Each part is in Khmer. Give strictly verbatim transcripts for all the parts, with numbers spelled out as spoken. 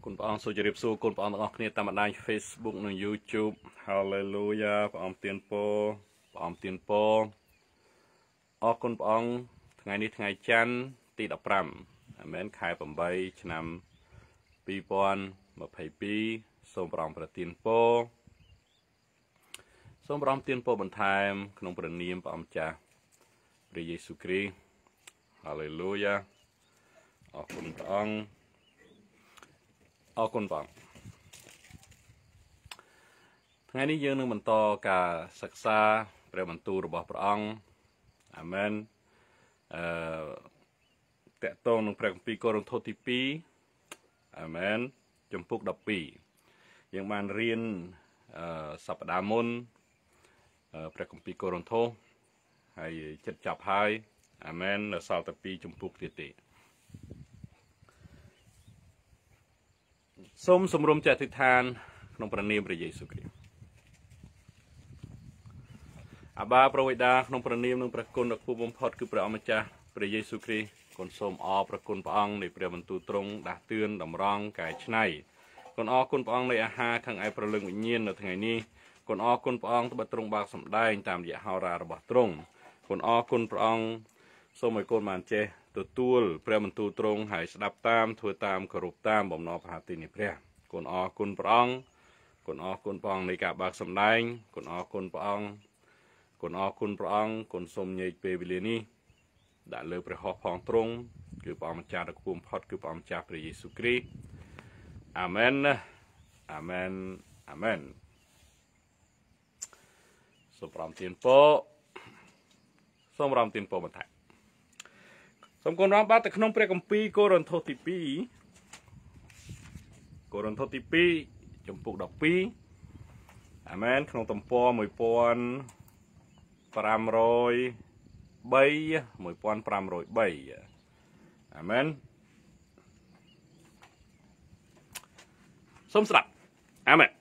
คุณปองสุจริตสู้คุณปองต้องออกเนี่ยตามได้ Facebook ใน YouTube Hallelujah ปองเตียนโปปองเตียนโปออกคุณปองថ្ងៃនេះថ្ងៃច័ន្ទទីដប់ប្រាំអាមែនខែប្រាំបីឆ្នាំពីរពាន់ម្ភៃពីរសូមប្រងប្រទានពរសូមប្រងទានពរបន្ថែមក្នុងព្រះនាមព្រះអង្គម្ចាស់ព្រះយេស៊ូវគ្រីស្ទ Hallelujah អរគុណព្រះអង្គអរគុណព្រះអង្គថ្ងៃនេះយើងនឹងបន្តការសិក្សាព្រះបន្ទូលរបស់ព្រះអង្គអាមែនអឺតកតងនឹងព្រះគម្ពីរកូរិនថូសទីពីរអាមែនជំពូកដប់ពីរយើងបានរៀនអឺសប្តាហ៍មុនព្រះគម្ពីរកូរិនថូសហើយចិត្តចាប់ហើយអាមែននៅសល់តែពីរជំពូកទៀតទេសូមសម្រុំចេតិដ្ឋានក្នុងព្រះនាមព្រះយេស៊ូវគ្រីស្ទអាបាព្រះវេដាក្នុងព្រះនាមនិងព្រះគុណដ៏ខ្ពស់បំផុតគឺព្រះអម្ចាស់ព្រះយេស៊ូវគ្រីស្ទគុណសូមអរព្រះគុណព្រះអង្គនៃព្រះបន្ទូលទ្រង់ដាស់តឿនតម្រង់កែច្នៃគុណអរគុណព្រះអង្គនៃអាហារខាងឯព្រលឹងវិញ្ញាណនៅថ្ងៃនេះគុណអរគុណព្រះអង្គត្បិតទ្រង់បើកសម្ដែងតាមរយៈហោរារបស់ទ្រង់គុណអរគុណព្រះអង្គសូមឲ្យកូនបានចេះទទួលព្រះបន្ទូលទ្រង់ហើយស្ដាប់តាមធ្វើតាមគោរពតាមបំណងប្រាថ្នានៃព្រះគុណអរគុណព្រះអង្គគុណអរគុណព្រះអង្គនៃការបើកសម្ដែងគុណអរគុណព្រះអង្គគុណអរគុណព្រះអង្គគុណសូមញែកពេលវេលានេះដាក់លើព្រះហស្ថផងទ្រង់គឺព្រះអង្គម្ចាស់ដ៏ខ្ពស់បំផុតគឺព្រះអង្គម្ចាស់ព្រះយេស៊ូវគ្រីស្ទអាមែនអាមែនអាមែនសូមប្រំទានពរសូមប្រំទានពរបន្ថែមសូមគុណរាមបាទទៅក្នុងព្រះគម្ពីរកូរិនថូសទីពីរកូរិនថូសទីពីរជំពូកដប់ពីរអាមែនក្នុងទំព័រមួយពាន់ប្រាំរយបីមួយពាន់ប្រាំរយបីអាមែនសូមស្ដាប់អាមែន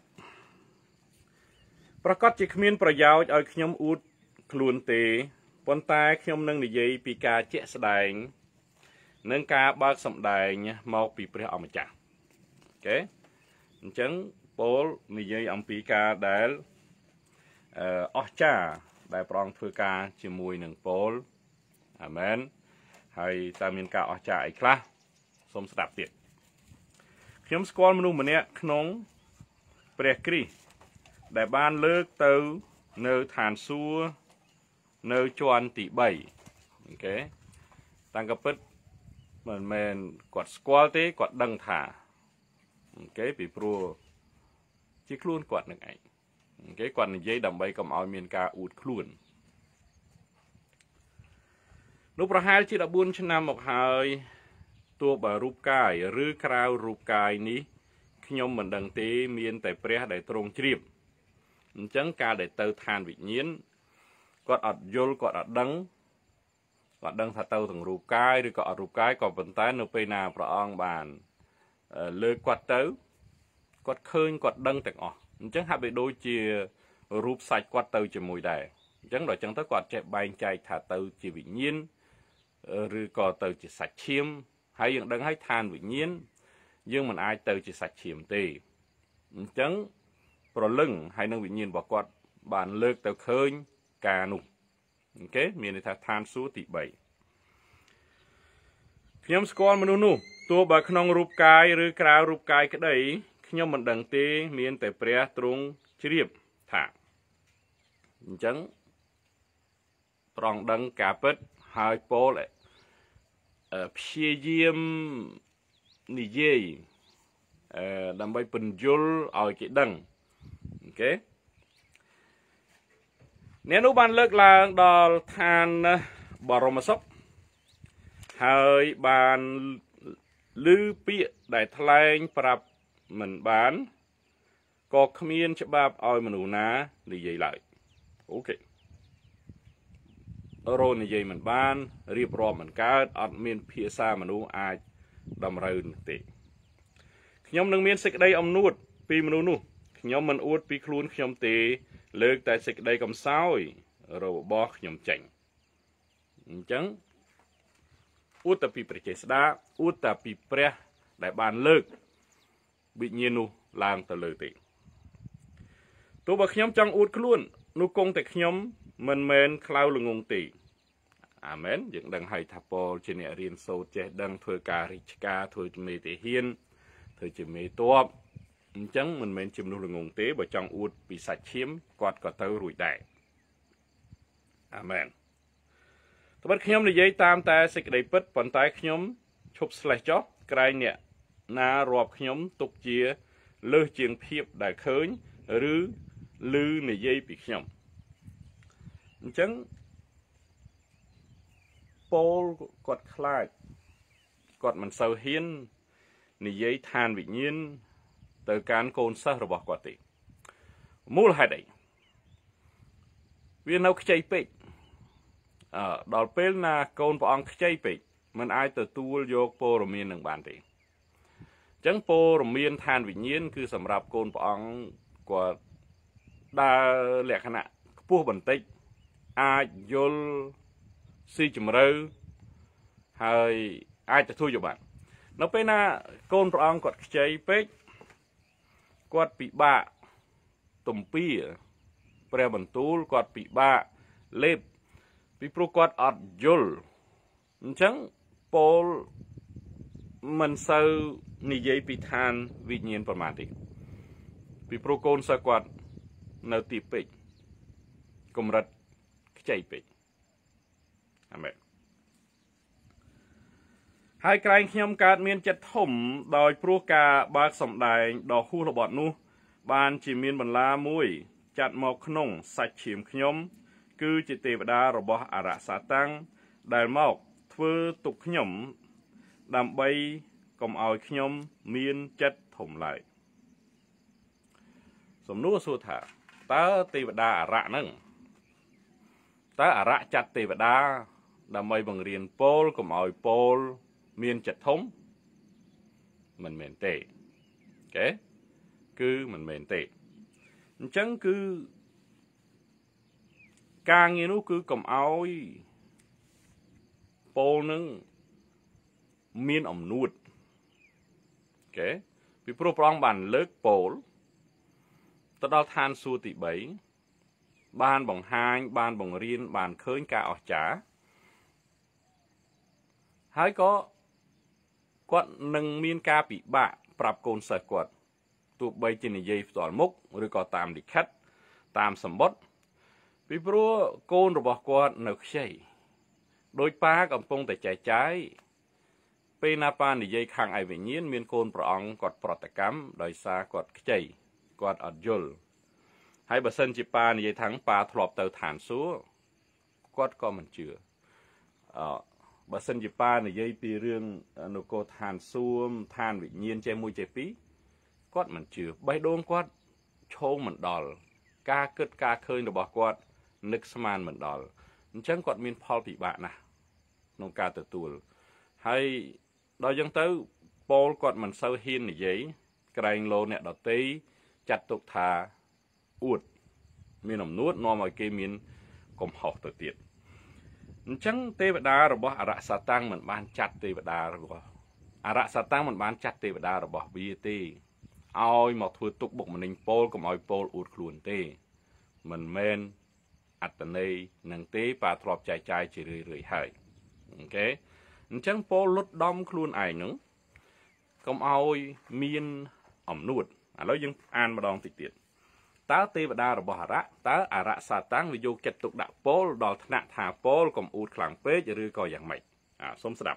ប្រកាសជាគ្មានប្រយោជន៍ឲ្យខ្ញុំអួតខ្លួនទេប៉ុន្តែខ្ញុំនឹងនិយាយពីការជាក់ស្ដែងនិងការបើកសម្ដែងមកពីព្រះអម្ចាស់អូខេអញ្ចឹងពោលនិយាយអំពីការដែលអឺអស្ចារ្យដែលព្រះអង្គធ្វើការជាមួយនឹងពោលអាមែនហើយតើមានការអស្ចារ្យអីខ្លះសូមស្ដាប់ទៀតខ្ញុំស្គាល់មនុស្សម្នាក់ក្នុងព្រះគ្រីស្ទដែលបានលើកទៅនៅឋានសួគ៌នៅជាន់ទីបីអូខេតាំងកពិតមិនមែនគាត់ស្គាល់ទេគាត់ដឹងថាអូខេពីព្រោះជាខ្លួនគាត់នឹងឯងអូខេគាត់និយាយដើម្បីកុំឲ្យមានការអួតខ្លួននោះប្រហែលជាដប់បួនឆ្នាំមកហើយទោះបើរូបកាយឬក្រៅរូបកាយនេះខ្ញុំមិនដឹងទេមានតែព្រះដែលទ្រង់ជ្រាបអញ្ចឹងការដែលទៅឋានវិញ្ញាណគាត់អត់យល់គាត់អត់ដឹងគាត់ដឹងថាទៅទាំងរូបកាយឬក៏អត់រូបកាយក៏ប៉ុន្តែនៅពេលណាព្រះអង្គបានលើកគាត់ទៅគាត់ឃើញគាត់ដឹងទាំងអស់អញ្ចឹងហាក់បីដូចជារូបសាច់គាត់ទៅជាមួយដែរអញ្ចឹងដល់អញ្ចឹងទៅគាត់ចេះបែងចែកថាទៅជាវិញ្ញាណឬក៏ទៅជាសាច់ឈាមហើយយើងដឹងហើយឋានវិញ្ញាណយើងមិនអាចទៅជាសាច់ឈាមទេអញ្ចឹងប្រលឹងហើយនឹងវិញ្ញាណរបស់គាត់បានលើកទៅឃើញការនោះអូខេមានន័យថាឋានសួគ៌ទីបីខ្ញុំស្គាល់មនុស្សនោះទោះបើក្នុងរូបកាយឬក្រៅរូបកាយក្តីខ្ញុំមិនដឹងទេមានតែព្រះទ្រង់ជ្រាបថាអញ្ចឹងព្រះអង្គដឹងការពិតហើយពោលព្យាយាមនិយាយអឺដើម្បីពន្យល់ឲ្យគេដឹងអូខេអ្នកនោះបានលើកឡើងដល់ឋានបរមសុខហើយបានឮពាក្យដែលថ្លែងប្រាប់មិនបានក៏គ្មានច្បាប់ឲ្យមនុស្សណានិយាយឡើយអូខេរោនិយាយមិនបានរៀបរាប់មិនកើតអត់មានភាសាមនុស្សអាចតម្រូវនោះទេខ្ញុំនឹងមានសេចក្តីអំនួតពីមនុស្សនោះខ្ញុំមិនអួតពីខ្លួនខ្ញុំទេលើកតែសេចក្តីកំសោយរបស់ខ្ញុំចេញអញ្ចឹងអួតតែពីព្រះចេស្តាអួតតែពីព្រះដែលបានលើក bị nhiên nu lang từ lời tị tôi bảo nhóm trong út luôn nu công tại nhóm mình men cloud là ngôn tị amen những đằng hay tháp bò trên nhà riêng sâu che đằng thôi cả rich ca thôi mê tế hiên thôi chỉ mê toa chẳng mình men chìm nu là ngôn tế bởi trong út bị sạch chiếm quạt có tàu rủi đại amen tôi bắt nhóm này giấy tam ta sẽ đầy bứt bàn tay nhóm chụp slide chó cái nè na rọp nhóm tục chia lơ chieng phiệp đại khơi rứ lư này dây bị nhóm chẳng Paul quạt khai quạt mình sâu hiên này dây than bị nhiên từ cán côn sơ rồi bỏ quạt tị mua là hai đấy vì nó chạy bịch ở đó bên là côn bọn chạy bịch mình ai từ tu vô po rồi miên đừng bàn tị chẳng po rồi miên than bị nhiên cứ sầm rạp côn bọn của đa lẹ khả nạ pua bẩn tích ai vô si chùm rơ hay aiจะท cho bạn nó bên là côn bọn quạt chạy bịch quạt bị bạ tùm pi pre bẩn tú quạt bị bạ lép bị pro quạt ọt dul chẳng Paul mình sâu ni dây bị than vị nhiênประมาณ bị pro côn sơ quạt nợ tì bịch cùng rật chạy bịch amen hai cái nhóm cát miền chật thủng đòi pro ca ba sòng đài đò khu là bọn nu ban chỉ miền bần la muối chặt mọc nông sạch chìm nhóm cứ chỉ tê đa rồi bỏ à rạ xá tăng đài mọc thưa tục nhóm đàm bay cầm ao nhóm miền chất thủng lại sầm nua xua thả ta tê đa à rạ nâng ta à rạ chặt tê đa đàm bay bằng riêng Paul cầm ao Paul miền chật thống mình mền tệ ok cứ mình mền tệ chẳng cứ càng như nó cứ cầm áo Paul nâng miền ẩm nuột ok vì pro prong bàn lớp Paul ta đo than xua tỷ bảy ban bằng hai ban bằng riêng bàn khơi cả ở trả hãy có quạt nâng miên ca bị bạ prap côn sợi quạt tụ bay trên dây toàn mốc rồi có tam đi khách tam sầm bốt vì pro côn rồi bỏ quạt nở xây đôi pa cầm pông tại trái trái penapa đi dây khang ai về nhiên miên côn prong quạt prot cắm đôi xa quạt chạy quạt ở dul hay bờ sân chỉ pa đi dây thắng pa thọp từ thản xuống quạt có mình chưa bà sân dịp ba này dây pi riêng nô cô than xuông than vị nhiên che mùi che pí quát mình chưa bay đôn quát chô mình đòl ca cất ca khơi nó bỏ quát nức sman mình đòl chẳng quát miên Paul bị bạn nè nông ca tự tùl hay đó dân tới Paul quát mình sâu hiên này giấy cái lô nè đỏ tí chặt tục thà uột miên ẩm nuốt no mọi kê miên cùng học tự tiệt chẳng tê vật đá rồi bỏ à rạ sa tăng mình ban chặt tê vật đá rồi bỏ à rạ sa tăng mình ban chặt tê vật đá rồi bỏ bia tê oi một thua tục bụng mình Paul cùng oi Paul ụt luôn tê mình men ắt tận đây nâng tê và thọp chạy chạy chỉ rười rười hơi ok chẳng Paul lút đom luôn ai nữa cùng oi miên ẩm nuột à nói dân an mà đòn tịch tiệt ta tê và đa rồi bỏ rạ ta à rạ sa tăng vì vô kết tục đạo Paul đòi nặng thả Paul còn ụt khẳng phê cho rư coi dạng mạch à xông sẵm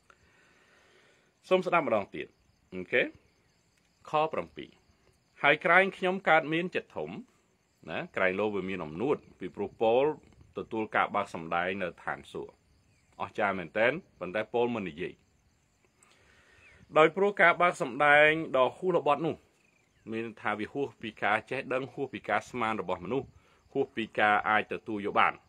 xông sẵm mà đòn tiệt ok khó bầm bì hai cái nhóm cát miên chật thủng nè cái lô về miên ẩm nuột vì pro Paul từ tuôn cả ba sầm đáy nở thản sủa ở cha mình tên vấn đề Paul mình là gì đòi pro cả ba sầm đáy đò khu là bọn nu mình thà vì hú pì cá chết đấng hú pì cá sman rồi bỏ manu hú pì cá ai tự tu vô bản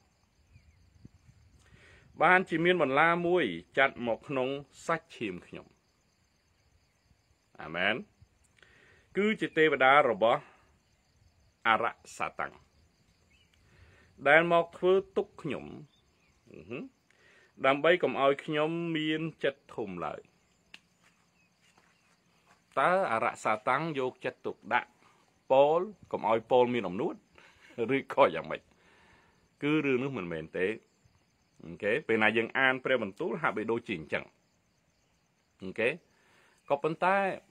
ban chỉ miên bằng la muối chặt một nông sách chìm nhộng amen cứ chỉ tê và đá rồi bỏ à rạ sa tăng đàn mọc thưa túc nhộng đàm bay cầm oi nhộng miên chất thùng lại tớ à rạ xa tăng vô chất tục đạ Paul còn oi Paul miền ổng nút rồi coi dạng mạch cứ rư nước mình mền tế ok bên này dân an pre bằng tú hạ bị đôi chỉnh chẳng ok có vấn tay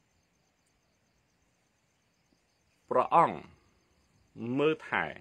pro ong mơ thải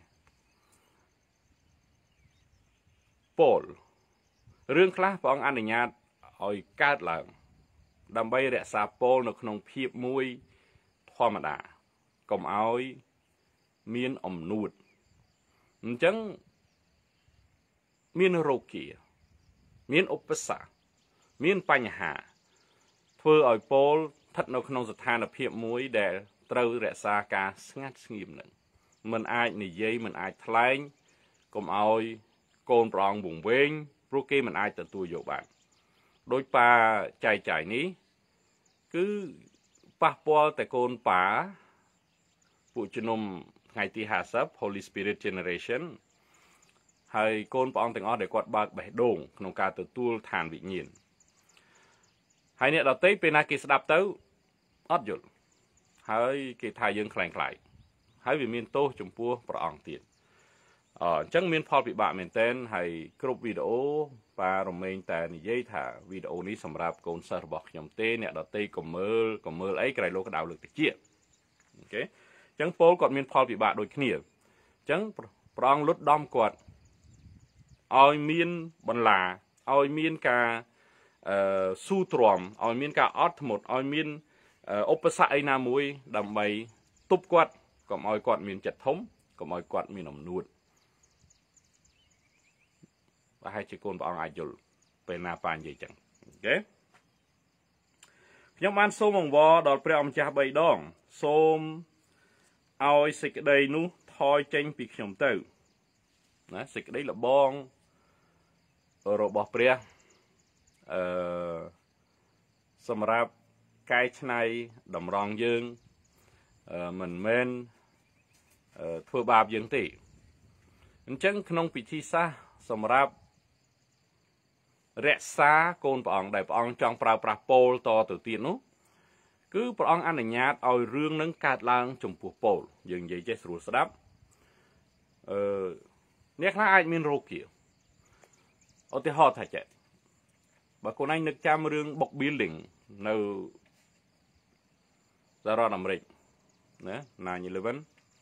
Paul rương khá pro ong anh nhạt oi cát là đâm bay rẽ xa Paul nó không phiếp mùi thoa mà đà còn oi miên ổng nút chẳng miên rô kìa miên ốp xạ miên bánh hạ thưa ở Paul thật nó không giật than ở phiếp mùi để trâu rẽ xa ca ngắt nghiêm nâng mình ai nì dây mình ai thánh còn oi côn prong bùng vinh rô kê mình ai tờ tùi dụ bạn đôi pa chạy chạy ní cứ pa po tại côn pa phụ chân nôm ngày tí hạ sắp Holy Spirit Generation hay côn pa ông tình ó để quạt bạc bẻ đồn nông ca từ tuôn thàn bị nhìn hay nè đào tế bên này kì đạp tới ót dụ hay kì thai dương khảnh lại hay vì miền tô chủng pua pro ông tiền ờ chẳng miền Paul bị bạ miền tên hay group video và rồi mình tại này dây thả video ní sầm rạp côn sơ bọc nhom tê nè đào tế còn mơ còn mơ ấy cái lô cái đạo lực tự chia ok chẳng Paul còn miền Paul bị bạ đôi kia chẳng pro ông lút đom quạt oi miên bần là oi miên ca su tròm oi miên ca ót một oi miên ốp sại na muối đầm bầy túp quạt còn oi quạt miên chặt thống còn oi quạt miên ẩm nuột và hai chị con bọn ai dul về na pan gì chẳng ok nhóm ăn xôm mong vò đọt pre ông cha bay đong xôm oi xịt đây nu thôi tranh bị nhom tử nè xịt đây là bong rồi bỏ pre sầm rạp cái này đầm rong dương mình men thua bạp dương tỷ chẳng không bị thi xa sầm rạp rẽ xa côn bọn đại bọn trong prao prao pol to từ tiền nút cứ bọn ăn ở nhà oi rương nâng cát lang trong cuộc pol dừng vậy chết rồi đáp nét là ai miền rô kia ở thì họ thay chạy và con anh được chăm rương bọc building nâu ra ra nằm rịch nè nine eleven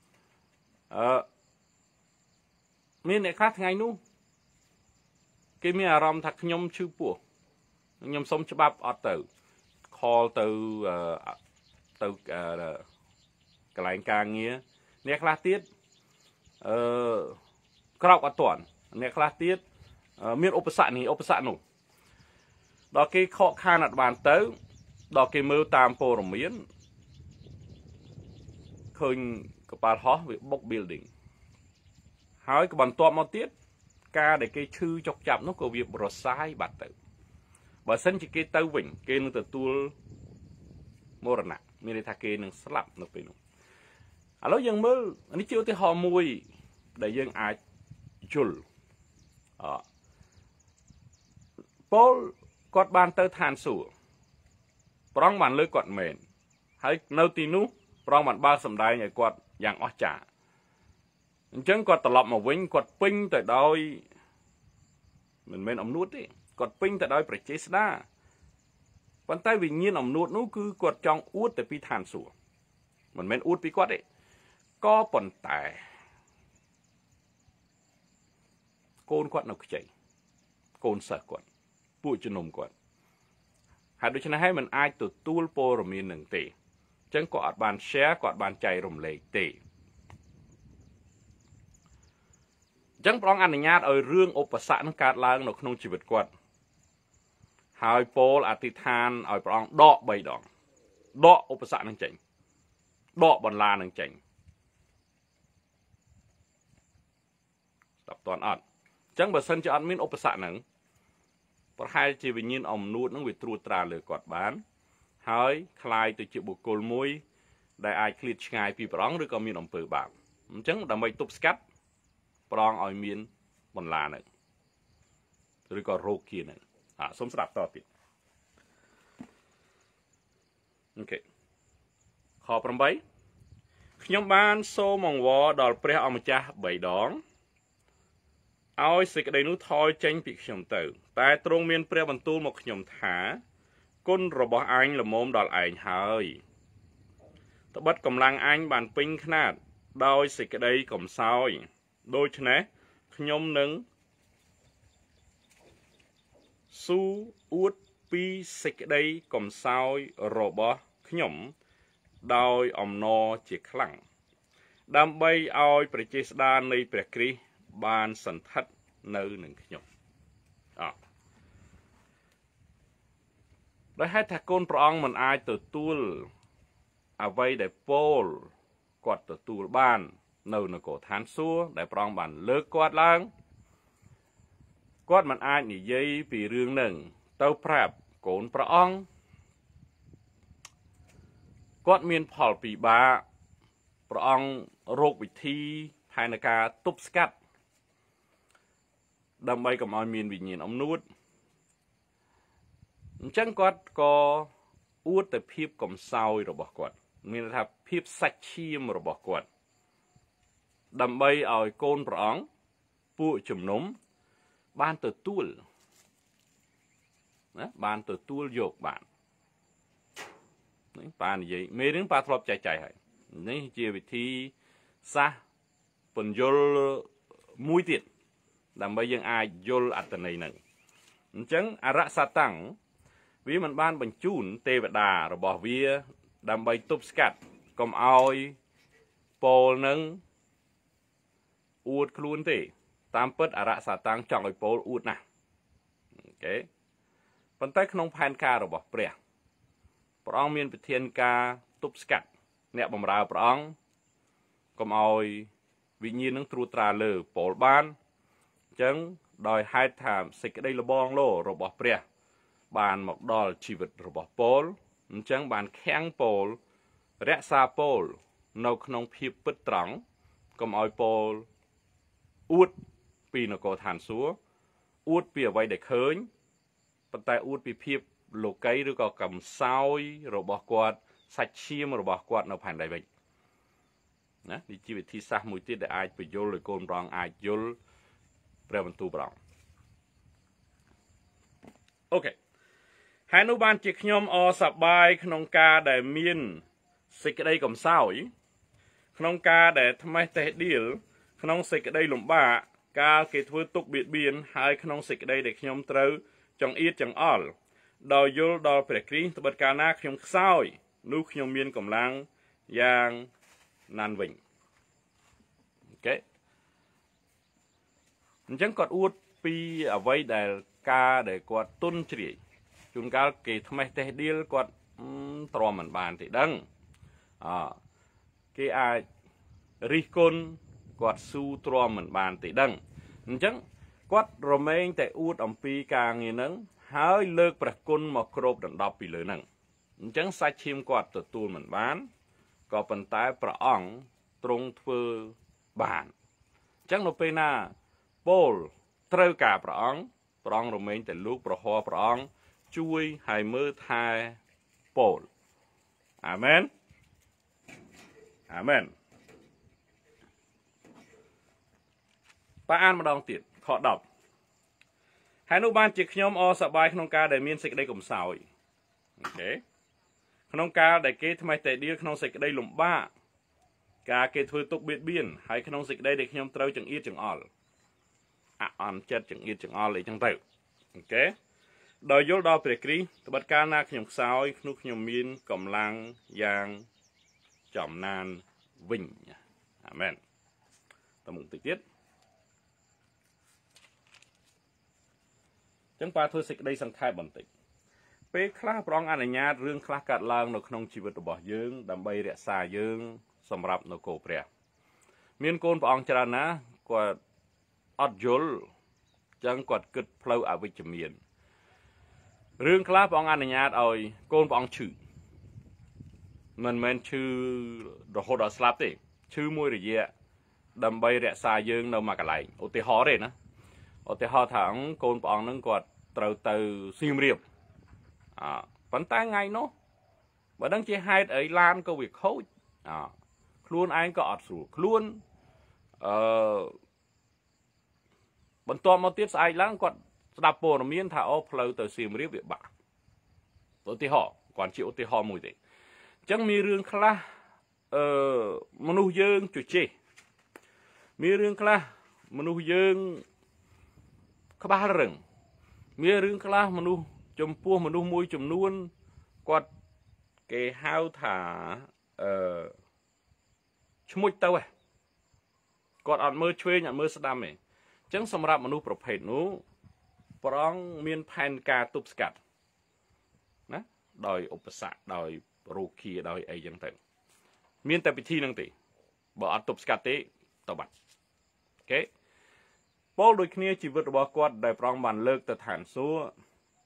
miền này khác ngày nu cái miền Aram thật nhom chữ bùa nhom sống cho bắp ở từ call từ từ cái lạnh càng nghĩa nét là tiết crop ở toàn nét là tiết miền ốp sạn này ốp sạn nụ đó cái khó khăn ở bàn tới đó cái mưa tam po rồi miến khơi cái bàn hó với box building hỏi cái bàn toàn một tiết ca để cái chư chọc chạm nó có việc rồi sai bạt tử bà sân chỉ cái tàu vĩnh cái nó từ tua mô rần nặng mình thà cái nó slap nó phải nó à lúc dân mơ anh ấy chưa tới họ mùi để dân ai chul à Paul quạt bàn tơ than sủa prong bàn lưới quạt mền hay nâu tì nú prong bàn ba sầm đai nhảy quạt dạng ót trả chẳng quạt tập lọp mà vĩnh quạt pin tại đôi mình men ống nút đi quạt pin tại đôi phải chế đa bàn tay vì nhiên ống nút nó cứ quạt trong út tại pi than sủa mình men út pi quạt đấy có bàn tay côn quạt nó chạy côn sợ quạt bụi chân nôm quạt hạt đôi chân hay mình ai từ tool po rồi mình nâng tệ chẳng quạt bàn share quạt bàn chạy rồng lệ tệ chẳng prong anh nhát ở rương ốp sạ nó cát lang nó không chỉ vật quạt hai Paul atitan ở prong đọ bay đòn đọ ốp sạ nó chỉnh đọ bàn la nó chỉnh tập toàn ăn chẳng bờ sân cho ăn miếng ốp sạ nắng và hai chỉ vì nhiên ông nuốt nó bị trù trà lừa quạt bán hỏi khai từ chịu buộc cồn môi đại ai clip ngay pi prong rồi có miếng ông pử bạc chẳng đầm bay tụp scat prong ở miếng bồn la này rồi có rô kia này à sống sạch to tiền អូខេខ8ខ្ញុំបានសូមអង្វរដល់ព្រះអម្ចាស់បីដងឲ្យសេចក្តីនោះថយចេញពីខ្ញុំទៅតែទ្រង់មានព្រះបន្ទូលមកខ្ញុំថាគុណរបស់អញល្មមដល់ឯងហើយត្បិតកម្លាំងអញបានពេញខ្នាតដោយសេចក្តីកំសោយដូច្នេះខ្ញុំនឹងស៊ូអួតពីសេចក្តីកំសោយរបស់ខ្ញុំដោយអំណរជាខ្លាំងដើម្បីឲ្យប្រជាស្ដារនៃព្រះគ្រីស្ទបានសន្ធិដ្ឋនៅនឹងខ្ញុំអោដោយហេតុថាកូនព្រះអង្គមិនអាចទទួលអ្វីដែលពោលគាត់ទទួលបាននៅនគរឋានសួគ៌ដែលព្រះអង្គបានលើកគាត់ឡើងគាត់មិនអាចនិយាយពីរឿងនឹងទៅប្រាប់កូនព្រះអង្គគាត់មានផលពិបាកព្រះអង្គរកវិធីផែនការទប់ស្កាត់ដើម្បីកុំឲ្យមានវិញ្ញាណអំនួតអញ្ចឹងគាត់ក៏អួតតែភាពកំសោយរបស់គាត់មានន័យថាភាពសាច់ឈាមរបស់គាត់ដើម្បីឲ្យកូនព្រះអង្គពួកជំនុំបានទទួលណាបានទទួលយកបាននេះប៉ានិយាយមេរៀនប៉ាធ្លាប់ចែកចាយហើយនេះជាវិធីសាស្ត្រពន្យល់មួយទៀតដើម្បីយើងអាចយល់អត្ថន័យហ្នឹងអញ្ចឹងអរសាតាំងវាមិនបានបញ្ជូនទេវតារបស់វាដើម្បីទប់ស្កាត់កុំឲ្យពោលនឹងអួតខ្លួនទេតាមពិតអរសាតាំងចង់ឲ្យពោលអួតណាស់អូខេប៉ុន្តែក្នុងផែនការរបស់ព្រះព្រះអង្គមានវិធានការទប់ស្កាត់អ្នកបម្រើព្រះអង្គកុំឲ្យវិញ្ញាណនឹងត្រួតត្រាលើពោលបានអញ្ចឹងដោយហេតុថាសេចក្តីលបងលោរបស់ព្រះបានមកដល់ជីវិតរបស់ពោលអញ្ចឹងបានខាំងពោលរក្សាពោលនៅក្នុងភាពពិតត្រង់កុំឲ្យពោលអួតពីនគរឋានសួគ៌អួតពីអ្វីដែលឃើញប៉ុន្តែអួតពីភាពលោកីឬក៏កំសោយរបស់គាត់សាច់ឈាមរបស់គាត់នៅផែនដីវិញណានេះជាវិធីសាស្ត្រមួយទៀតដែលអាចបញ្យល់ឲ្យកូនព្រះអង្គអាចយល់ព្រះបន្ទូលព្រះអង្គអូខេហើយនោះបានជាខ្ញុំអសប្បាយក្នុងការដែលមានសេចក្តីកំសោយក្នុងការដែលថ្មេះតេះដៀលក្នុងសេចក្តីលំបាកកាលគេធ្វើទុកបៀតបៀនហើយក្នុងសេចក្តីដែលខ្ញុំត្រូវចង្អៀតចង្អល់ដោយយល់ដល់ព្រះគ្រីស្ទត្បិតកាលណាខ្ញុំខ្សោយនោះខ្ញុំមានកម្លាំងយ៉ាងណាន់វិញអូខេអញ្ចឹងគាត់អួតពីអ្វីដែលការដែលគាត់ទុនជ្រាយជួនកាលគេថ្មេះតេះដៀលគាត់ទ្រាំមិនបានទេដឹងអគេអាចរិះគន់គាត់ស៊ូទ្រាំមិនបានទេដឹងអញ្ចឹងគាត់រមែងតែអួតអំពីការងារហ្នឹងហើយលើកព្រះគុណមកគ្របដណ្ដប់ពីលើហ្នឹងអញ្ចឹងសាច់ឈាមគាត់ទទួលមិនបានក៏ប៉ុន្តែព្រះអង្គទ្រង់ធ្វើបានអញ្ចឹងនៅពេលណាពោលត្រូវការព្រះអង្គព្រះអង្គរមែងតែលោកប្រហោព្រះអង្គជួយហើយមើលថែពោលអាមែនអាមែនប៉ាអានម្ដងទៀតខដប់ហើយនោះបានជាខ្ញុំអសប្បាយក្នុងការដែលមានសេចក្តីកំសោយអូខេក្នុងការដែលគេថ្មេះតេដៀលក្នុងសេចក្តីលំបាកការគេធ្វើទុកបៀតបៀនហើយក្នុងសេចក្តីដែលខ្ញុំត្រូវចង្អៀតចង្អល់អអន់ចិត្តចង្អៀតចង្អល់អីចឹងទៅអូខេដោយយល់ដល់ព្រះគ្រីស្ទត្បិតកាលណាខ្ញុំខ្សោយនោះខ្ញុំមានកម្លាំងយ៉ាងចំណានវិញអាមែនតើមកតិចទៀតចឹងប៉ាធ្វើសេចក្តីសង្ខេបបន្តិចពេលខ្លះព្រះអង្គអនុញ្ញាតរឿងខ្លះកើតឡើងនៅក្នុងជីវិតរបស់យើងដើម្បីរក្សាយើងសម្រាប់នគរព្រះមានកូនព្រះអង្គច្រើនណាស់គាត់អត់យល់ចឹងគាត់គិតផ្លូវអវិជ្ជមានរឿងខ្លះព្រះអង្គអនុញ្ញាតឲ្យកូនព្រះអង្គឈឺមិនមែនឈឺរហូតដល់ស្លាប់ទេឈឺមួយរយៈដើម្បីរក្សាយើងនៅមួយកន្លែងឧទាហរណ៍ទេណាឧទាហរណ៍ថាកូនព្រះអង្គនឹងគាត់ត្រូវទៅសៀមរាបអប៉ុន្តែថ្ងៃនោះបើដឹងជាហេតុអីឡានក៏វាខូចអខ្លួនឯងក៏អត់ស្រួលខ្លួនអឺបន្ទាប់មកទៀតស្អែកឡើងគាត់ស្ដាប់ព័ត៌មានថាអូផ្លូវទៅសៀមរាបវាបាក់ឧទាហរណ៍គាត់ជាឧទាហរណ៍មួយទេអញ្ចឹងមានរឿងខ្លះអឺមនុស្សយើងជជែកមានរឿងខ្លះមនុស្សយើងក្បាលរឹងមានរឿងខ្លះមនុស្សចំពោះមនុស្សមួយចំនួនគាត់គេហៅថាអឺឈ្មុចទៅហ៎គាត់អត់មើលឆ្វេងអត់មើលស្ដាំទេអញ្ចឹងសម្រាប់មនុស្សប្រភេទនោះព្រះអង្គមានផែនការទប់ស្កាត់ណាដោយឧបសគ្គដោយរោគាដោយអីចឹងទៅមានតែពិធីហ្នឹងទេបើអត់ទប់ស្កាត់ទេទៅបាត់អូខេពលដូចគ្នាជីវិតរបស់គាត់ដែលព្រះអង្គបានលើកទៅឋានសួគ៌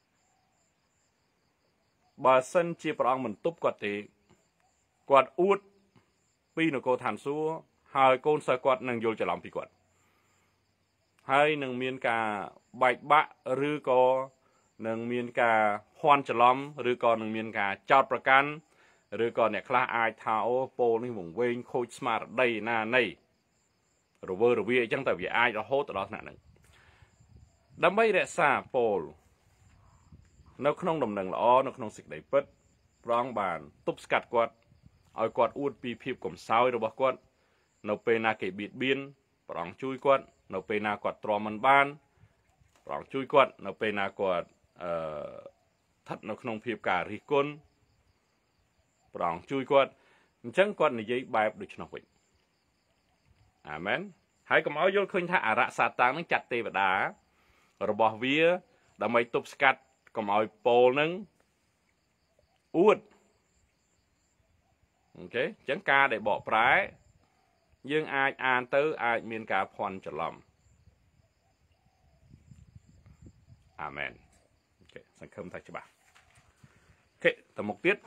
បើសិនជាព្រះអង្គមិនទប់គាត់ទេគាត់អួតពីនគរឋានសួគ៌ហើយកូនសិស្សគាត់នឹងយល់ច្រឡំពីគាត់ហើយនឹងមានការបែកបាក់ឬក៏នឹងមានការភ័ន្តច្រឡំឬក៏នឹងមានការចោទប្រកាន់ឬក៏អ្នកខ្លះអាចថាអូពលនេះវង្វេងខូចស្មារតីណានៃរវើរវាអញ្ចឹងតែវាអាចរហូតដល់ថ្នាក់ហ្នឹងដើម្បីរក្សាពលនៅក្នុងដំណឹងល្អនៅក្នុងសេចក្តីពិតព្រះអង្គបានទប់ស្កាត់គាត់ឲ្យគាត់អួតពីភាពកំសោយរបស់គាត់នៅពេលណាគេបៀតបៀនព្រះអង្គជួយគាត់នៅពេលណាគាត់ទ្រាំមិនបានព្រះអង្គជួយគាត់នៅពេលណាគាត់អឺស្ថិតនៅក្នុងភាពការរិះគន់ព្រះអង្គជួយគាត់អញ្ចឹងគាត់និយាយបែបដូច្នោះវិញអាមែនហើយកុំឲ្យយល់ឃើញថាអរៈសាតាំងនឹងចាត់ទេវតារបស់វាដើម្បីទប់ស្កាត់កុំឲ្យពលនឹងអួតអូខេអញ្ចឹងការដែលបកប្រែយើងអាចអានទៅអាចមានការភ័ន្តច្រឡំអាមែនអូខេសង្ឃឹមថាច្បាស់អូខេទៅមុខទៀត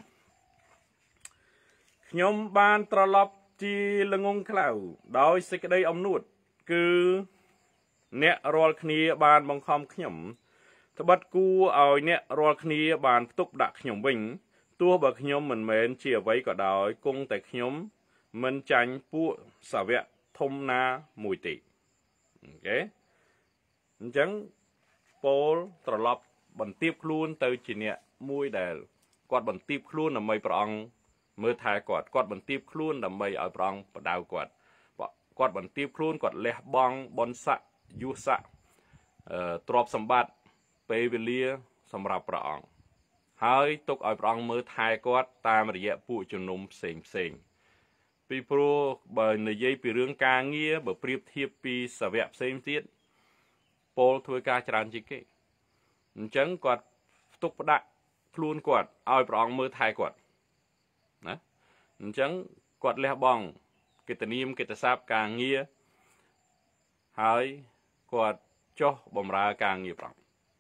ខ្ញុំបានត្រឡប់ជាល្ងងខ្លៅដោយសេចក្តីអំនួតគឺអ្នករាល់គ្នាបានបង្ខំខ្ញុំត្បិតគួរឲ្យអ្នករាល់គ្នាបានផ្ទុកដាក់ខ្ញុំវិញទោះបើខ្ញុំមិនមែនជាអ្វីក៏ដោយគង់តែខ្ញុំមិនចាញ់ពួកសាវកធំណាមួយទេអូខេអញ្ចឹងពលត្រឡប់បន្ទាបខ្លួនទៅជាអ្នកមួយដែលគាត់បន្ទាបខ្លួនដើម្បីព្រះអង្គមើលថែគាត់គាត់បន្ទាបខ្លួនដើម្បីឲ្យព្រះអង្គបដៅគាត់គាត់បន្ទាបខ្លួនគាត់លះបង់បនស័កយុស័កអឺទ្រព្យសម្បត្តិពេលវេលាសម្រាប់ព្រះអង្គហើយទុកឲ្យព្រះអង្គមើលថែគាត់តាមរយៈពួកជំនុំផ្សេងផ្សេងពីព្រោះបើនិយាយពីរឿងការងារបើប្រៀបធៀបពីសាវកផ្សេងទៀតពលធ្វើការច្រើនជាងគេអញ្ចឹងគាត់ផ្ទុកផ្ដាក់ខ្លួនគាត់ឲ្យព្រះអង្គមើលថែគាត់ណាអញ្ចឹងគាត់លះបង់កិត្តិនាមកិត្តិស័ព្ទការងារហើយគាត់ចុះបម្រើការងារព្រះអង្គ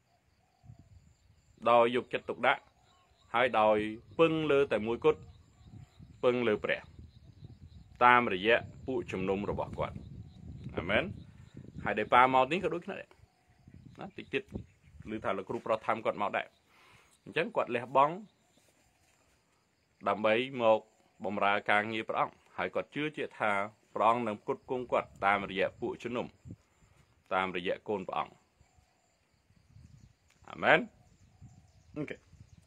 ដោយយកចិត្តទុកដាក់ហើយដោយពឹងលើតែមួយគត់ពឹងលើព្រះតាមរយៈពួកជំនុំរបស់គាត់អាមែនហើយដែលប៉ាមកនេះក៏ដូចគ្នាដែរណាតិចទៀតឮថាលោកគ្រូប្រធានគាត់មកដែរអញ្ចឹងគាត់លះបង់ដើម្បីមកបម្រើការងារព្រះអង្គហើយគាត់ជឿជាក់ថាព្រះអង្គនឹងផ្គត់ផ្គង់គាត់តាមរយៈពួកជំនុំតាមរយៈកូនព្រះអង្គអាមែនអូខេ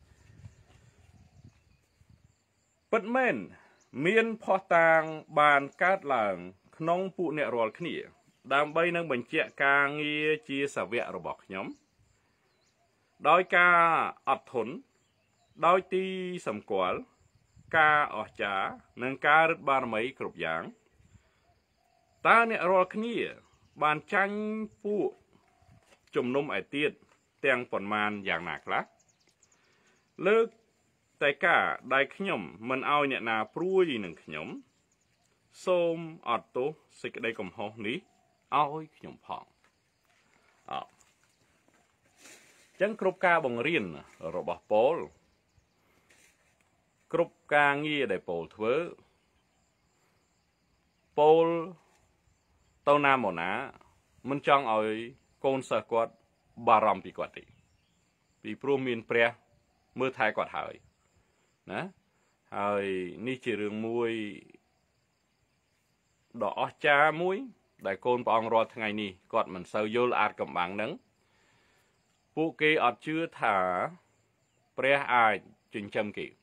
ពិតមែនមានផុសតាងបានកើតឡើងក្នុងពួកអ្នករាល់គ្នាដើម្បីនឹងបញ្ជាក់ការងារជាសាវករបស់ខ្ញុំដោយការអត់ធន់ដោយទីសម្គាល់ការអស្ចារ្យនិងការរឹតបារមីគ្រប់យ៉ាងតើអ្នករាល់គ្នាបានចាញ់ពួកជំនុំឯទៀតទាំងប៉ុន្មានយ៉ាងណាខ្លះលើកតែការដែលខ្ញុំមិនឲ្យអ្នកណាព្រួយនឹងខ្ញុំសូមអត់ទោសសេចក្តីកំហុសនេះឲ្យខ្ញុំផងអោចឹងគ្រប់ការបង្រៀនរបស់ពលគ្រប់ការងារដែលពលធ្វើពលទៅណាមកណាមិនចង់ឲ្យកូនសិស្សគាត់បារម្ភពីគាត់ទេពីព្រោះមានព្រះមើលថែគាត់ហើយណាហើយនេះជារឿងមួយដ៏អស្ចារ្យមួយដែលកូនព្រះអង្គរាល់ថ្ងៃនេះគាត់មិនសូវយល់អាចកំបាំងនឹងពួកគេអត់ជឿថាព្រះអាចចិញ្ចឹមគេ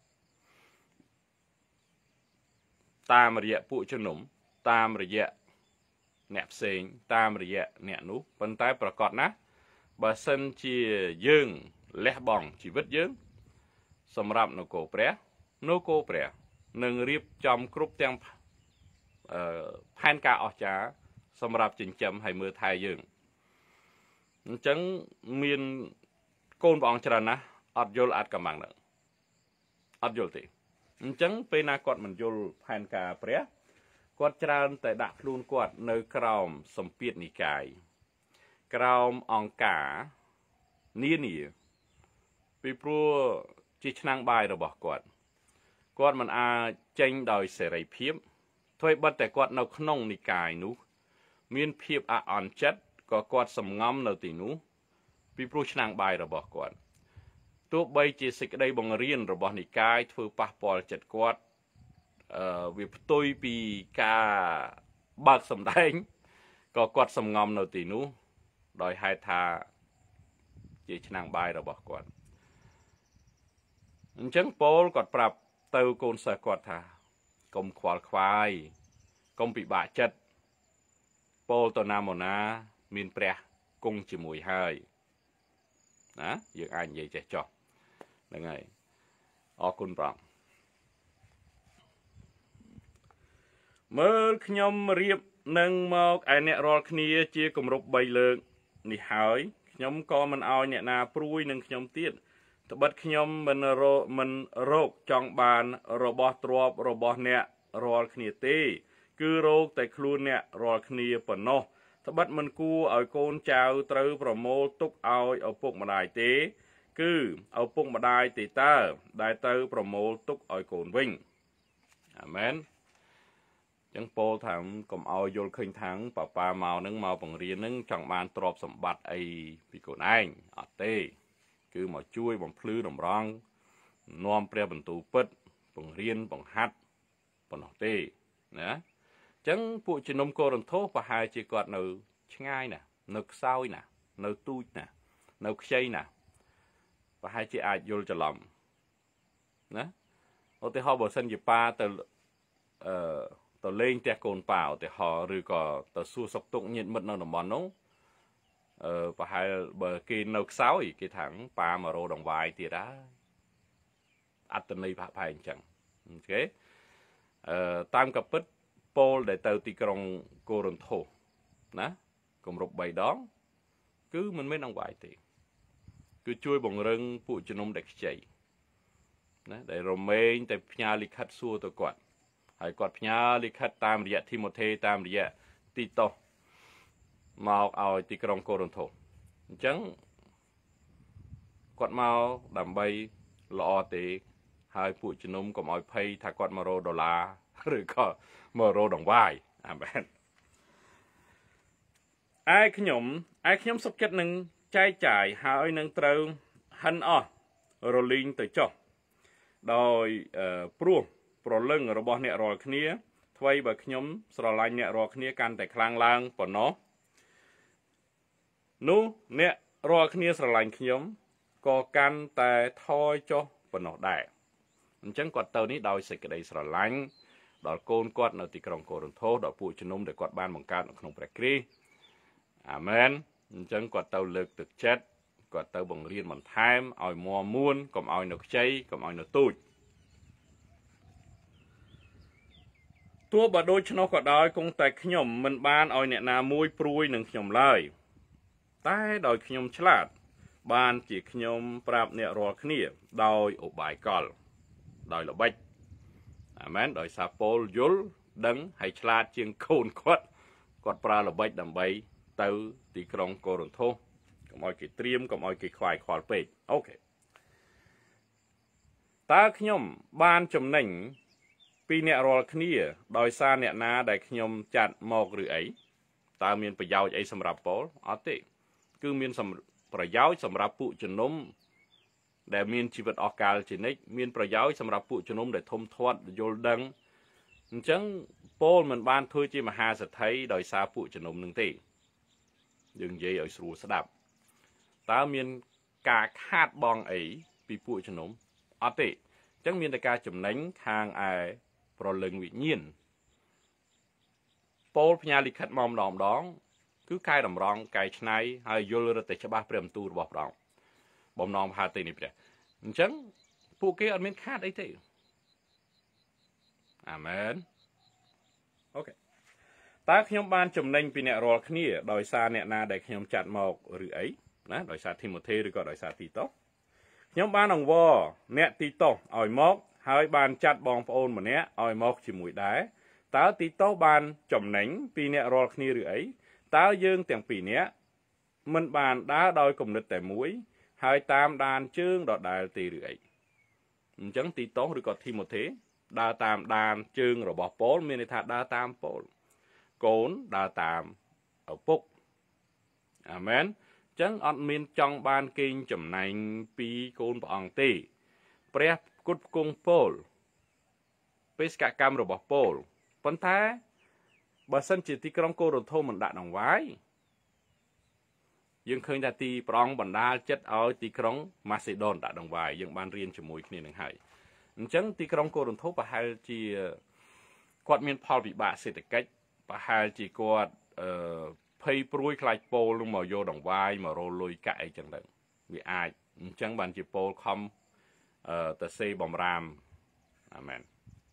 តាមរយៈពួកជំនុំតាមរយៈអ្នកផ្សេងតាមរយៈអ្នកនោះប៉ុន្តែប្រកបណាស់បើសិនជាយើងលះបង់ជីវិតយើងសម្រាប់នគរព្រះនគរព្រះនឹងរៀបចំគ្រប់ទាំងអឺផែនការអស្ចារ្យសម្រាប់ចិញ្ចឹមឲ្យមើលថែយើងអញ្ចឹងមានកូនព្រះអង្គច្រើនណាស់អត់យល់អាចកំបាំងនឹងអត់យល់ទេអញ្ចឹងពេលណាគាត់មិនយល់ផែនការព្រះគាត់ច្រើនតែដាក់ខ្លួនគាត់នៅក្រោមសម្ពាធនិកាយក្រោមអង្គការនានាពីព្រោះជាឆ្នាំងបាយរបស់គាត់គាត់មិនអាចចេញដោយសេរីភាពធ្វើឲ្យបិទតែគាត់នៅក្នុងនិកាយនោះមានភាពអអន់ចិត្តក៏គាត់សំងំនៅទីនោះពីព្រោះឆ្នាំងបាយរបស់គាត់ទោះបីជាសេចក្តីបង្រៀនរបស់និកាយធ្វើប៉ះពាល់ចិត្តគាត់អឺវាផ្ទុយពីការបើកសម្ដែងក៏គាត់សំងំនៅទីនោះដោយហេតុថាជាឆ្នាំងបាយរបស់គាត់អញ្ចឹងប៉ូលគាត់ប្រាប់ទៅកូនសិស្សគាត់ថាកុំខ្វល់ខ្វាយកុំពិបាកចិត្តប៉ូលទៅណាមកណាមានព្រះគង់ជាមួយហើយណាយើងអាចនិយាយចេះចោះហ្នឹងហើយអរគុណព្រះមើលខ្ញុំរៀបនឹងមកឯអ្នករាល់គ្នាជាគម្រប់បីលើកនេះហើយខ្ញុំក៏មិនអោយអ្នកណាព្រួយនឹងខ្ញុំទៀតត្បិតខ្ញុំមិនរកមិនរកចង់បានរបស់ទ្រព្យរបស់អ្នករាល់គ្នាទេគឺរកតែខ្លួនអ្នករាល់គ្នាប៉ុណ្ណោះត្បិតមិនគួរឲ្យកូនចៅត្រូវប្រមូលទុកឲ្យឪពុកម្ដាយទេគឺឪពុកម្ដាយទេតើដែលទៅប្រមូលទុកឲ្យកូនវិញអាមែនចឹងពោលថាកុំឲ្យយល់ឃើញថាប៉ាប៉ាមកនឹងមកបង្រៀននឹងចង់បានទ្រព្យសម្បត្តិអីពីកូនឯងអត់ទេគឺមកជួយបំភ្លឺតម្រង់នាំព្រះបន្ទូលពិតបង្រៀនបង្ហាត់ប៉ុណ្ណោះទេណាចឹងពួកជំនុំកូរិនថូសប្រហែលជាគាត់នៅឆ្ងាយណាស់នៅខ្សោយណាស់នៅទូចណាស់នៅខ្ចីណាស់ប្រហែលជាអាចយល់ច្រឡំណាឧទាហរណ៍បើសិនជាប៉ាទៅអឺទៅលេងផ្ទះកូនប៉ាឧទាហរណ៍ឬក៏ទៅសួរសុខទុក្ខញាតិមិត្តនៅតំបន់នោះអឺប្រហែលបើគេនៅខ្សោយគេថាប៉ាមករោដងវាយទៀតហើយអត្តន័យប្រហែលអញ្ចឹងអូខេអឺតាមកពិតប៉ូលដែលទៅទីក្រុងកូរិនថូសណាគម្រប់បីដងគឺមិនមែនដងវាយទេគឺជួយបង្រឹងពួកជំនុំដែលខ្ចីណាដែលរមែងតែផ្ញើលិខិតសួរទៅគាត់ហើយគាត់ផ្ញើលិខិតតាមរយៈធីម៉ូថេតាមរយៈទីតូសមកឲ្យទីក្រុងកូរិនថូសអញ្ចឹងគាត់មកដើម្បីល្អទេហើយពួកជំនុំកុំឲ្យភ័យថាគាត់មករោដុល្លារឬក៏មករោដងវាយអាមែនឯខ្ញុំឯខ្ញុំសុខចិត្តនឹងចែកចាយហើយនឹងត្រូវហិនអស់រលីងទៅចុះដោយព្រោះប្រលឹងរបស់អ្នករាល់គ្នាថ្មីបើខ្ញុំស្រឡាញ់អ្នករាល់គ្នាកាន់តែខ្លាំងឡើងប៉ុណ្ណោះនោះអ្នករាល់គ្នាស្រឡាញ់ខ្ញុំក៏កាន់តែថយចុះប៉ុណ្ណោះដែរអញ្ចឹងគាត់ទៅនេះដោយសេចក្តីស្រឡាញ់ដល់កូនគាត់នៅទីក្រុងកូរិនថូសដល់ពួកជំនុំដែលគាត់បានបង្កើតនៅក្នុងព្រះគ្រីស្ទអាមែនអញ្ចឹងគាត់ទៅលើកទឹកចិត្តគាត់ទៅបង្រៀនបន្ថែមឲ្យមាំមួនកុំឲ្យនៅខ្ចីកុំឲ្យនៅទូចទោះបើដូច្នោះក៏ដោយគង់តែខ្ញុំមិនបានឲ្យអ្នកណាមួយព្រួយនឹងខ្ញុំឡើយតែដោយខ្ញុំឆ្លាតបានជាខ្ញុំប្រាប់អ្នករាល់គ្នាដោយឧបាយកលដោយល្បិចអាមែនដោយសារប៉ូលយល់ដឹងហើយឆ្លាតជាងកូនគាត់គាត់ប្រើល្បិចដើម្បីទៅទីក្រុងកូរិនថូសកុំឲ្យគេត្រៀមកុំឲ្យគេខ្វាយខ្វល់ពេកអូខេតើខ្ញុំបានចំណេញពីអ្នករាល់គ្នាដោយសារអ្នកណាដែលខ្ញុំចាត់មកឬអីតើមានប្រយោជន៍អីសម្រាប់ប៉ូលអត់ទេគឺមានប្រយោជន៍សម្រាប់ពួកជំនុំដែលមានជីវិតអស់កាលជានិច្ចមានប្រយោជន៍សម្រាប់ពួកជំនុំដែលធំធាត់យល់ដឹងអញ្ចឹងពោលមិនបានធ្វើជាមហាសេដ្ឋីដោយសារពួកជំនុំនឹងទេយើងនិយាយឲ្យស្រួលស្ដាប់តើមានការខាតបង់អីពីពួកជំនុំអត់ទេអញ្ចឹងមានតែការចំណេញខាងឯប្រលឹងវិញ្ញាណពោលផ្ញើលិខិតមកម្ដងម្ដងគឺកែតម្រង់កែច្នៃហើយយល់រឹតតែច្បាស់ព្រះបន្ទូលរបស់ព្រះអង្គបំណងមហាទេនេះព្រះអញ្ចឹងពួកគេអត់មានខាតអីទេអាមែនអូខេតើខ្ញុំបានចំណេញពីអ្នករាល់គ្នាដោយសារអ្នកណាដែលខ្ញុំចាត់មកឬអីណាដោយសារធីម៉ូថេឬក៏ដោយសារទីតូសខ្ញុំបានអង្វរអ្នកទីតូសឲ្យមកហើយបានចាត់បងប្អូនម្នាក់ឲ្យមកជាមួយដែរតើទីតូសបានចំណេញពីអ្នករាល់គ្នាឬអីតើយើងទាំងពីរនាក់មិនបានដើរដោយគំនិតតែមួយហើយតាមដានជើងដដែលទេឬអីអញ្ចឹងទីតូសឬក៏ធីម៉ូថេដើរតាមដានជើងរបស់ប៉ូលមានន័យថាដើរតាមប៉ូលកូនដើរតាមឪពុកអាមែនអញ្ចឹងអត់មានចង់បានកេងចំណែងពីកូនព្រះអង្គទេព្រះគុតគង់ប៉ូលបេសកកម្មរបស់ប៉ូលប៉ុន្តែបើសិនជាទីក្រុងកូរិនថូមិនដាក់ដង្វាយយើងឃើញថាទីព្រះអង្គបណ្ដាលចិត្តឲ្យទីក្រុងម៉ាសេដូនដាក់ដង្វាយយើងបានរៀនជាមួយគ្នានឹងហើយអញ្ចឹងទីក្រុងកូរិនថូប្រហែលជាគាត់មានផលវិបាកសេដ្ឋកិច្ចប្រហែលជាគាត់អឺភ័យព្រួយខ្លាចពោលនឹងមកយកដង្វាយមករលលុយកាក់អីចឹងទៅវាអាចអញ្ចឹងបានជាពោលខំអឺទៅសេបំរាមអាមែន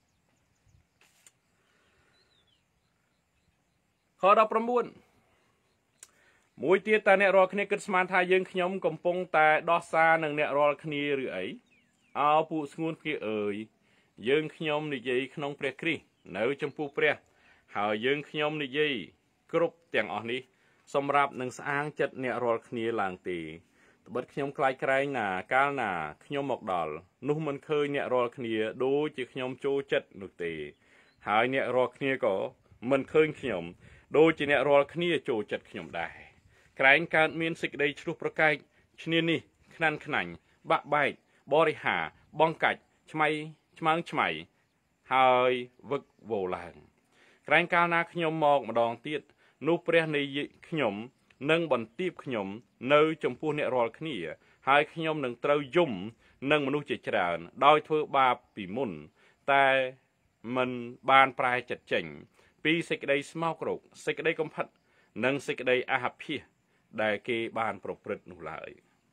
ខដប់ប្រាំបួនមួយទៀតតើអ្នករាល់គ្នាគិតស្មានថាយើងខ្ញុំកំពុងតែដោះសារនឹងអ្នករាល់គ្នាឬអីអោពួកស្ងួនគ្នាអើយយើងខ្ញុំនិយាយក្នុងព្រះគ្រីស្ទនៅចំពោះព្រះហើយយើងខ្ញុំនិយាយគ្រប់ទាំងអស់នេះសម្រាប់នឹងស្អាងចិត្តអ្នករាល់គ្នាឡើងទេត្បិតខ្ញុំខ្លាចក្រែងណាកាលណាខ្ញុំមកដល់នោះមិនឃើញអ្នករាល់គ្នាដូចជាខ្ញុំចូលចិត្តនោះទេហើយអ្នករាល់គ្នាក៏មិនឃើញខ្ញុំដូចជាអ្នករាល់គ្នាចូលចិត្តខ្ញុំដែរក្រែងកើតមានសេចក្តីឆ្លោះប្រកែកឈ្នានេះខ្នាន់ខ្នាញ់បាក់បែកបរិហាបងកាច់ឆ្មៃឆ្មើងឆ្មៃហើយវឹកវោឡើងក្រែងកាលណាខ្ញុំមកម្ដងទៀតនោះព្រះនៃខ្ញុំនឹងបន្ទាបខ្ញុំនៅចំពោះអ្នករាល់គ្នាហើយខ្ញុំនឹងត្រូវយំនឹងមនុស្សជាច្រើនដោយធ្វើបាបពីមុនតែមិនបានប្រែចិត្តចេញពីសេចក្តីស្មោករោគសេចក្តីកំផិតនិងសេចក្តីអហភិះដែលគេបានប្រព្រឹត្តនោះឡើយ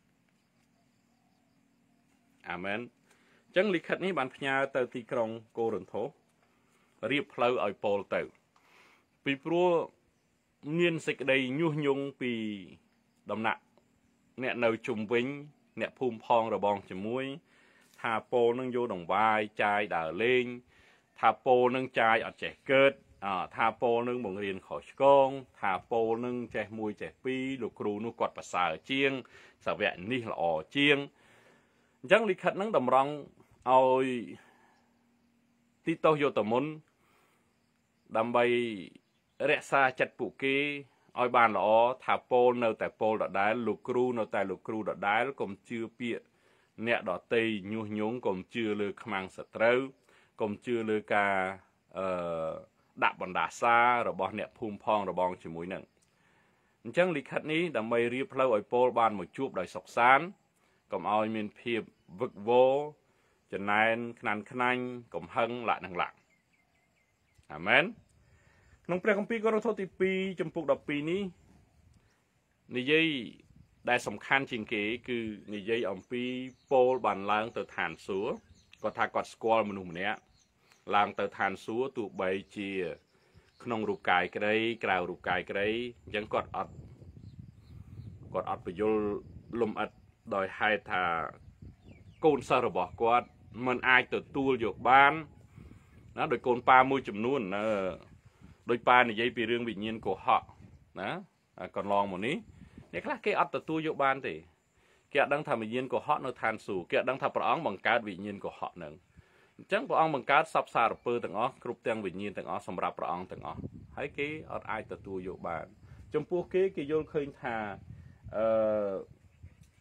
អាមែនអញ្ចឹងលិខិតនេះបានផ្ញើទៅទីក្រុងកូរិនថូសរៀបផ្លូវឲ្យប៉ូលទៅពីព្រោះមានសេចក្តីញុះញង់ពីដំណាក់អ្នកនៅជុំវិញអ្នកភូមិផងរបងជាមួយថាប៉ូលនឹងយកដង្វាយចាយដើរលេងថាប៉ូលនឹងចាយអត់ចេះកើតថាប៉ូលនឹងបង្រៀនខុសឆ្គងថាប៉ូលនឹងចេះមួយចេះពីរលោកគ្រូនោះគាត់ប្រសើរជាងសាវកនេះល្អជាងអញ្ចឹងលិខិតហ្នឹងតម្រង់ឲ្យទីតូសយកទៅមុនដើម្បីរក្សាចិត្តពួកគេឲ្យបានល្អថាប៉ូលនៅតែប៉ូលដដែលលោកគ្រូនៅតែលោកគ្រូដដែលកុំជឿពាក្យអ្នកដតីញុះញង់កុំជឿលើខ្មាំងសត្រូវកុំជឿលើការអឺដាក់បណ្ដាសារបស់អ្នកភូមិផងរបងជាមួយនឹងអញ្ចឹងលិខិតនេះដើម្បីរៀបផ្លូវឲ្យប៉ូលបានមកជួបដោយសុខសាន្តកុំឲ្យមានភាពវឹកវរចំណែនខ្នាន់ខ្នាញ់កំហឹងលាក់នឹងលាក់អាមែនក្នុងព្រះគម្ពីរកូរិនថូសទីពីរចំពុកដប់ពីរនេះនិយាយដែលសំខាន់ជាងគេគឺនិយាយអំពីប៉ូលបានឡើងទៅឋានសួគ៌គាត់ថាគាត់ស្គាល់មនុស្សម្នាក់ឡើងទៅឋានសួគ៌ទោះបីជាក្នុងរូបកាយក្តីក្រៅរូបកាយក្តីអញ្ចឹងគាត់អត់គាត់អត់បញ្យល់លំអិតដោយហេតុថាកូនសិស្សរបស់គាត់មិនអាចទទួលយកបានណាដោយកូនប៉ាមួយចំនួនអឺដោយប៉ានិយាយពីរឿងវិញ្ញាណកុហកណាកន្លងមកនេះអ្នកខ្លះគេអត់ទទួលយកបានទេគេអត់ដឹងថាវិញ្ញាណកុហកនៅឋានសួគ៌គេអត់ដឹងថាព្រះអង្គបង្កើតវិញ្ញាណកុហកនឹងអញ្ចឹងព្រះអង្គបង្កើតសពសារពើទាំងអស់គ្រប់ទាំងវិញ្ញាណទាំងអស់សម្រាប់ព្រះអង្គទាំងអស់ហើយគេអត់អាចទទួលយកបានចំពោះគេគេយល់ឃើញថាអឺ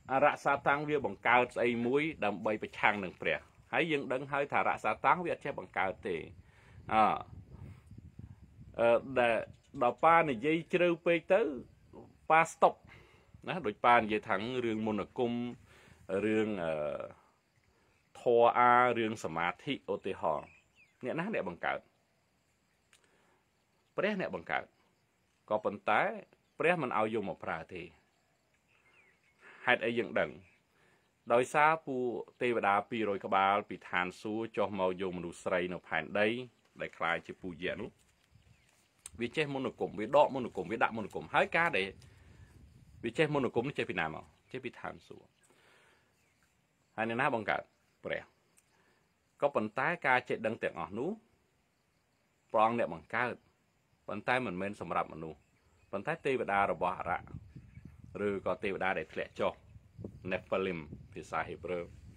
អរសាតាំងវាបង្កើតស្អីមួយដើម្បីប្រឆាំងនឹងព្រះហើយយើងដឹងហើយថាអរសាតាំងវាអត់ចេះបង្កើតទេអអឺដែលដល់ប៉ានិយាយជ្រៅពេកទៅប៉ាស្តុបណាដូចប៉ានិយាយថារឿងមន្តអាគមរឿងអឺធរអារឿងសមាធិឧទាហរណ៍អ្នកណាអ្នកបង្កើតព្រះអ្នកបង្កើតក៏ប៉ុន្តែព្រះមិនឲ្យយកមកប្រើទេហេតុអីយើងដឹងដោយសារពួកទេវតាពីររយក្បាលពីឋានសួគ៌ចុះមកយកមនុស្សស្រីនៅផែនដីដែលคล้ายជាពូយៈនោះវាចេះមន្តអាគមវាដកមន្តអាគមវាដាក់មន្តអាគមហើយការដែលវាចេះមន្តអាគមនេះចេះពីណាមកចេះពីឋានសួគ៌ហើយអ្នកណាបង្កើតព្រះក៏ប៉ុន្តែការចេះដឹងទាំងអស់នោះព្រះអង្គអ្នកបង្កើតប៉ុន្តែមិនមែនសម្រាប់មនុស្សប៉ុន្តែទេវតារបស់អរៈឬក៏ទេវតាដែលធ្លាក់ចុះ Nephilim ភាសាហេប្រឺ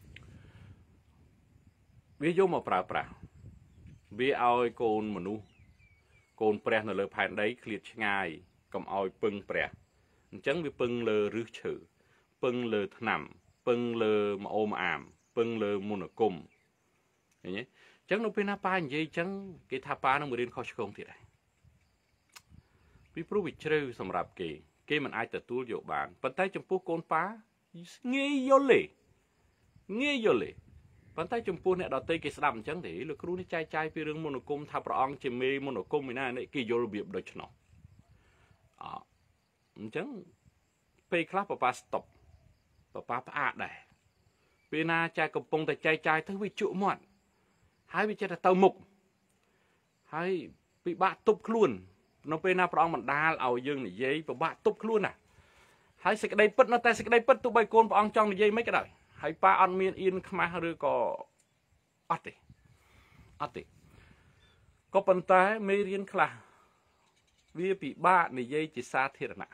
វាយកមកប្រើប្រាស់វាឲ្យកូនមនុស្សកូនព្រះនៅលើផែនដីឃ្លាតឆ្ងាយកុំឲ្យពឹងព្រះអញ្ចឹងវាពឹងលើឫសឈើពឹងលើថ្នាំពឹងលើម្អូមអាមពឹងលើមន្តអាគមឃើញទេអញ្ចឹងនៅពេលណាប៉ានិយាយអញ្ចឹងគេថាប៉ានឹងរៀនខុសឆ្គងទៀតហើយពីព្រោះវាជ្រៅសម្រាប់គេគេមិនអាចទទួលយកបានប៉ុន្តែចំពោះកូនប៉ាងាយយល់ទេងាយយល់ទេប៉ុន្តែចំពោះអ្នកដទៃគេស្ដាប់អញ្ចឹងទេលោកគ្រូនេះចែកចាយពីរឿងមន្តអាគមថាព្រះអង្គជាមេមន្តអាគមឯណានេះគេយល់របៀបដូច្នោះអអញ្ចឹងពេលខ្លះប៉ាប៉ាស្តុបប៉ាប៉ាផ្អាកដែរពេលណាចែកកំពុងតែចែកចាយទៅវាជក់មាត់ហើយវាចេះតែទៅមុខហើយពិបាកទប់ខ្លួននៅពេលណាព្រះអង្គបណ្ដាលឲ្យយើងនិយាយពិបាកទប់ខ្លួនណាហើយសេចក្តីពិតនៅតែសេចក្តីពិតទោះបីកូនព្រះអង្គចង់និយាយមិនក៏ដោយហើយប៉ាអត់មានអៀនខ្មាស់ឬក៏អត់ទេអត់ទេក៏ប៉ុន្តែមេរៀនខ្លះវាពិបាកនិយាយជាសាធារណៈ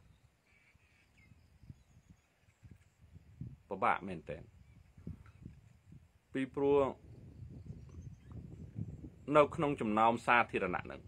ពិបាកមែនតើពីព្រោះនៅក្នុងចំណោមសាធារណៈហ្នឹង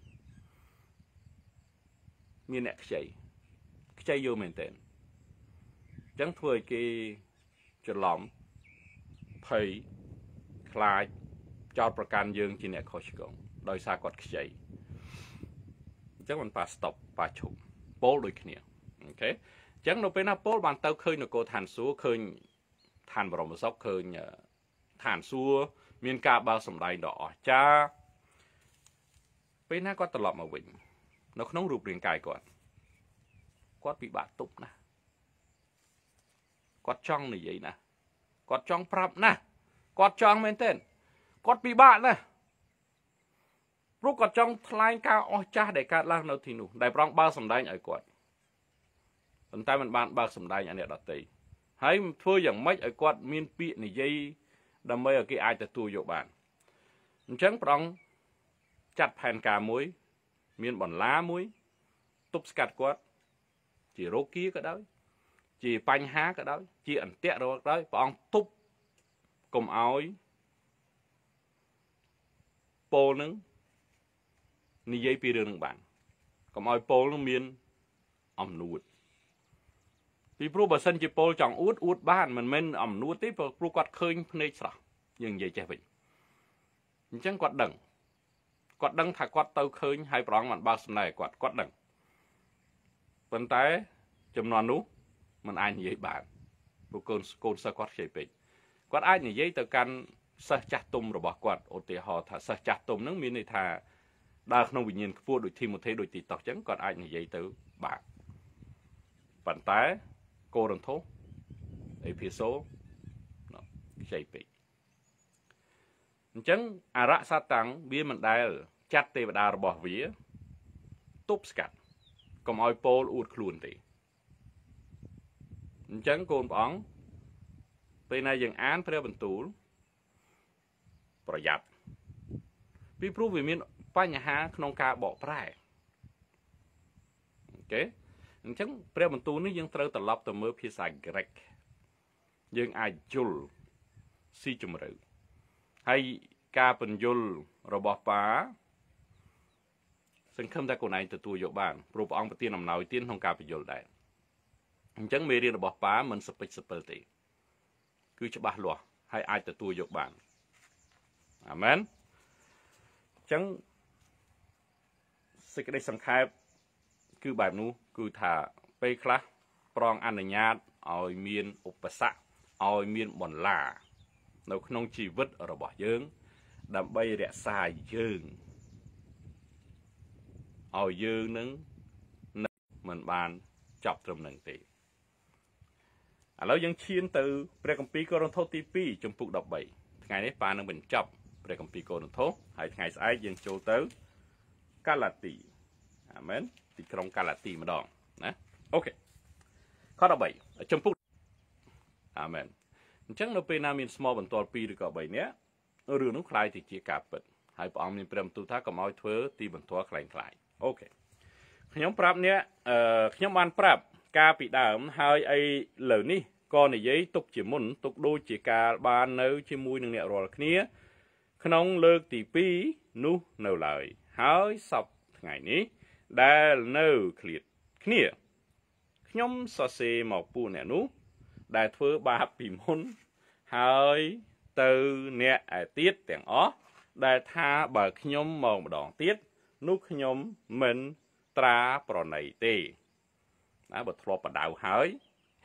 មានអ្នកខ្ចីខ្ចីយកមែនតើអញ្ចឹងធ្វើឲ្យគេច្រឡំភ័យខ្លាចចោតប្រកាន់យើងជាអ្នកខុសឆ្គងដោយសារគាត់ខ្ចីអញ្ចឹងមិនប៉ាស្តុបប៉ាឈប់ពោលដូចគ្នាអូខេអញ្ចឹងនៅពេលណាពោលបានទៅឃើញនគរឋានសួគ៌ឃើញឋានបរមសុខឃើញឋានសួគ៌មានការបើកសម្ដែងដ៏អស្ចារ្យពេលណាគាត់ត្រឡប់មកវិញនៅក្នុងរូបរាងកាយគាត់គាត់ពិបាកទប់ណាស់គាត់ចង់និយាយណាស់គាត់ចង់ប្រាប់ណាស់គាត់ចង់មែនទេគាត់ពិបាកណាស់ព្រោះគាត់ចង់ថ្លែងការអស្ចារ្យដែលកើតឡើងនៅទីនោះដែលប្រងបើសម្ដែងឲ្យគាត់ប៉ុន្តែมันបានបើសម្ដែងឲ្យអ្នកដទៃហើយធ្វើយ៉ាងម៉េចឲ្យគាត់មានពាក្យនិយាយដើម្បីឲ្យគេអាចទទួលយកបានអញ្ចឹងប្រងចាត់ផែនការមួយមានបន្លាមួយទប់ស្កាត់គាត់ជារោគាក៏ដោយជាបញ្ហាក៏ដោយជាអន្ទាក់រកដោយព្រះអង្គទប់កុំឲ្យពោលនឹងនិយាយពីរឿងនឹងបានកុំឲ្យពោលនឹងមានអំនួតពីព្រោះបើសិនជាពោលចង់អួតអួតបានមិនមែនអំនួតទេព្រោះគាត់ឃើញភ្នែកស្រស់យើងនិយាយចេះវិញអញ្ចឹងគាត់ដឹងគាត់ដឹងថាគាត់ទៅឃើញហើយព្រះអង្គបានបើកសម្ដែងឲ្យគាត់គាត់ដឹងប៉ុន្តែចំនួននោះมันអាចនិយាយបានព្រោះកូនកូនសិស្សគាត់ខ្ចីពេកគាត់អាចនិយាយទៅកាន់សិស្សចាស់ទុំរបស់គាត់ឧទាហរណ៍ថាសិស្សចាស់ទុំហ្នឹងមានន័យថាដើរក្នុងវិញ្ញាណខ្ពស់ដូចធីម៉ូថេដូចទីតោះអញ្ចឹងគាត់អាចនិយាយទៅបានប៉ុន្តែកូរិនថូសអេភេសូខ្ចីពេកអញ្ចឹងអរៈសាតាំងវាមិនដែលចាត់ទេវតារបស់វាទប់ស្កាត់កុំឲ្យពោលអួតខ្លួនទេអញ្ចឹងកូនព្រះអង្គពេលណាយើងអានព្រះបន្ទូលប្រយ័ត្នពីព្រោះវាមានបញ្ហាក្នុងការបកប្រែអូខេអញ្ចឹងព្រះបន្ទូលនេះយើងត្រូវត្រឡប់ទៅមើលភាសាក្រិកយើងអាចយល់ស៊ីជម្រៅហើយការពន្យល់របស់ប៉ាសង្ឃឹមថាកូនឯងទទួលយកបានព្រោះព្រះអង្គប្រទានអំណោយទានក្នុងការពន្យល់ដែរ chẳng mê riêng là bỏ phá mình sập sập tê cứ cho bà lùa hay ai tự tôi dục bạn amen chẳng sự cái đây sẵn khai cứ bài nu cứ thả bê khá prong ăn nhạt oi miên upasa oi miên bòn là nó không chỉ vứt ở bỏ dương đầm bay rẽ xài dương oi dương nứng mình bàn chọc trong nâng tỷ à lâu dân chiên từ pre công ty cô thô tivi trong phục đọc bảy ngày đấy bà nó mình chọc pre công ty cô thô hay ngày sai dân châu tới Galati amen thì trong Galati mà đòn nè ok khó đọc bảy trong phục amen chẳng nó bên nam miền small bằng toàn pi được cả bảy nhé ở đường nước khai thì chỉ cạp bật hay bọn mình prem tu thác cầm oi thưa thì bằng thua khai khai ok nhóm prap nhé nhóm ban prap ca bị đảo hai ai lỡ ní con này giấy tục chỉ muốn tục đôi chỉ ca ban nấu chỉ mùi nương nhẹ rồi kia không lơ tỉ pi nu nấu lời hai sập ngày ní đã nấu liệt kia nhóm so se mọc pu nè nu đã thưa ba bị môn hai từ nè tiết tiếng ó đã tha bờ nhóm màu đòn tiết nút nhóm mình tra pro này tê đã bật lọp đào hơi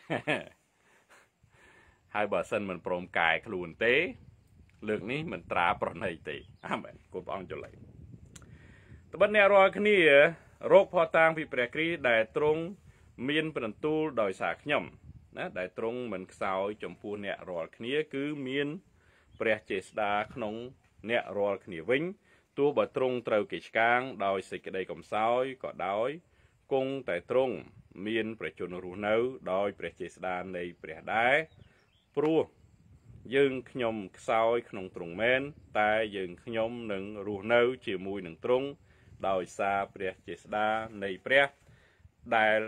hai bờ sân mình prom cài luôn tế lượng ní mình tra pro này tê amen cô bóng cho lại tụi bên này rồi cái này rốt phò tang vì bè kri đại trung miên phần tu đòi sạc nhầm đại trung mình sao chấm phu nè rồi cái này cứ miên bè chế đa không nè rồi cái này vĩnh tua bờ trung trâu kịch cang đòi xịt cái đây cầm sói có đói cung tại trung miên bè chôn rú nấu đòi bè chế đa này bè đá prua dương nhom sói không trung men tai dương nhom nâng rú nấu chiều mùi nâng trung đòi xa bè chế đa này bè đại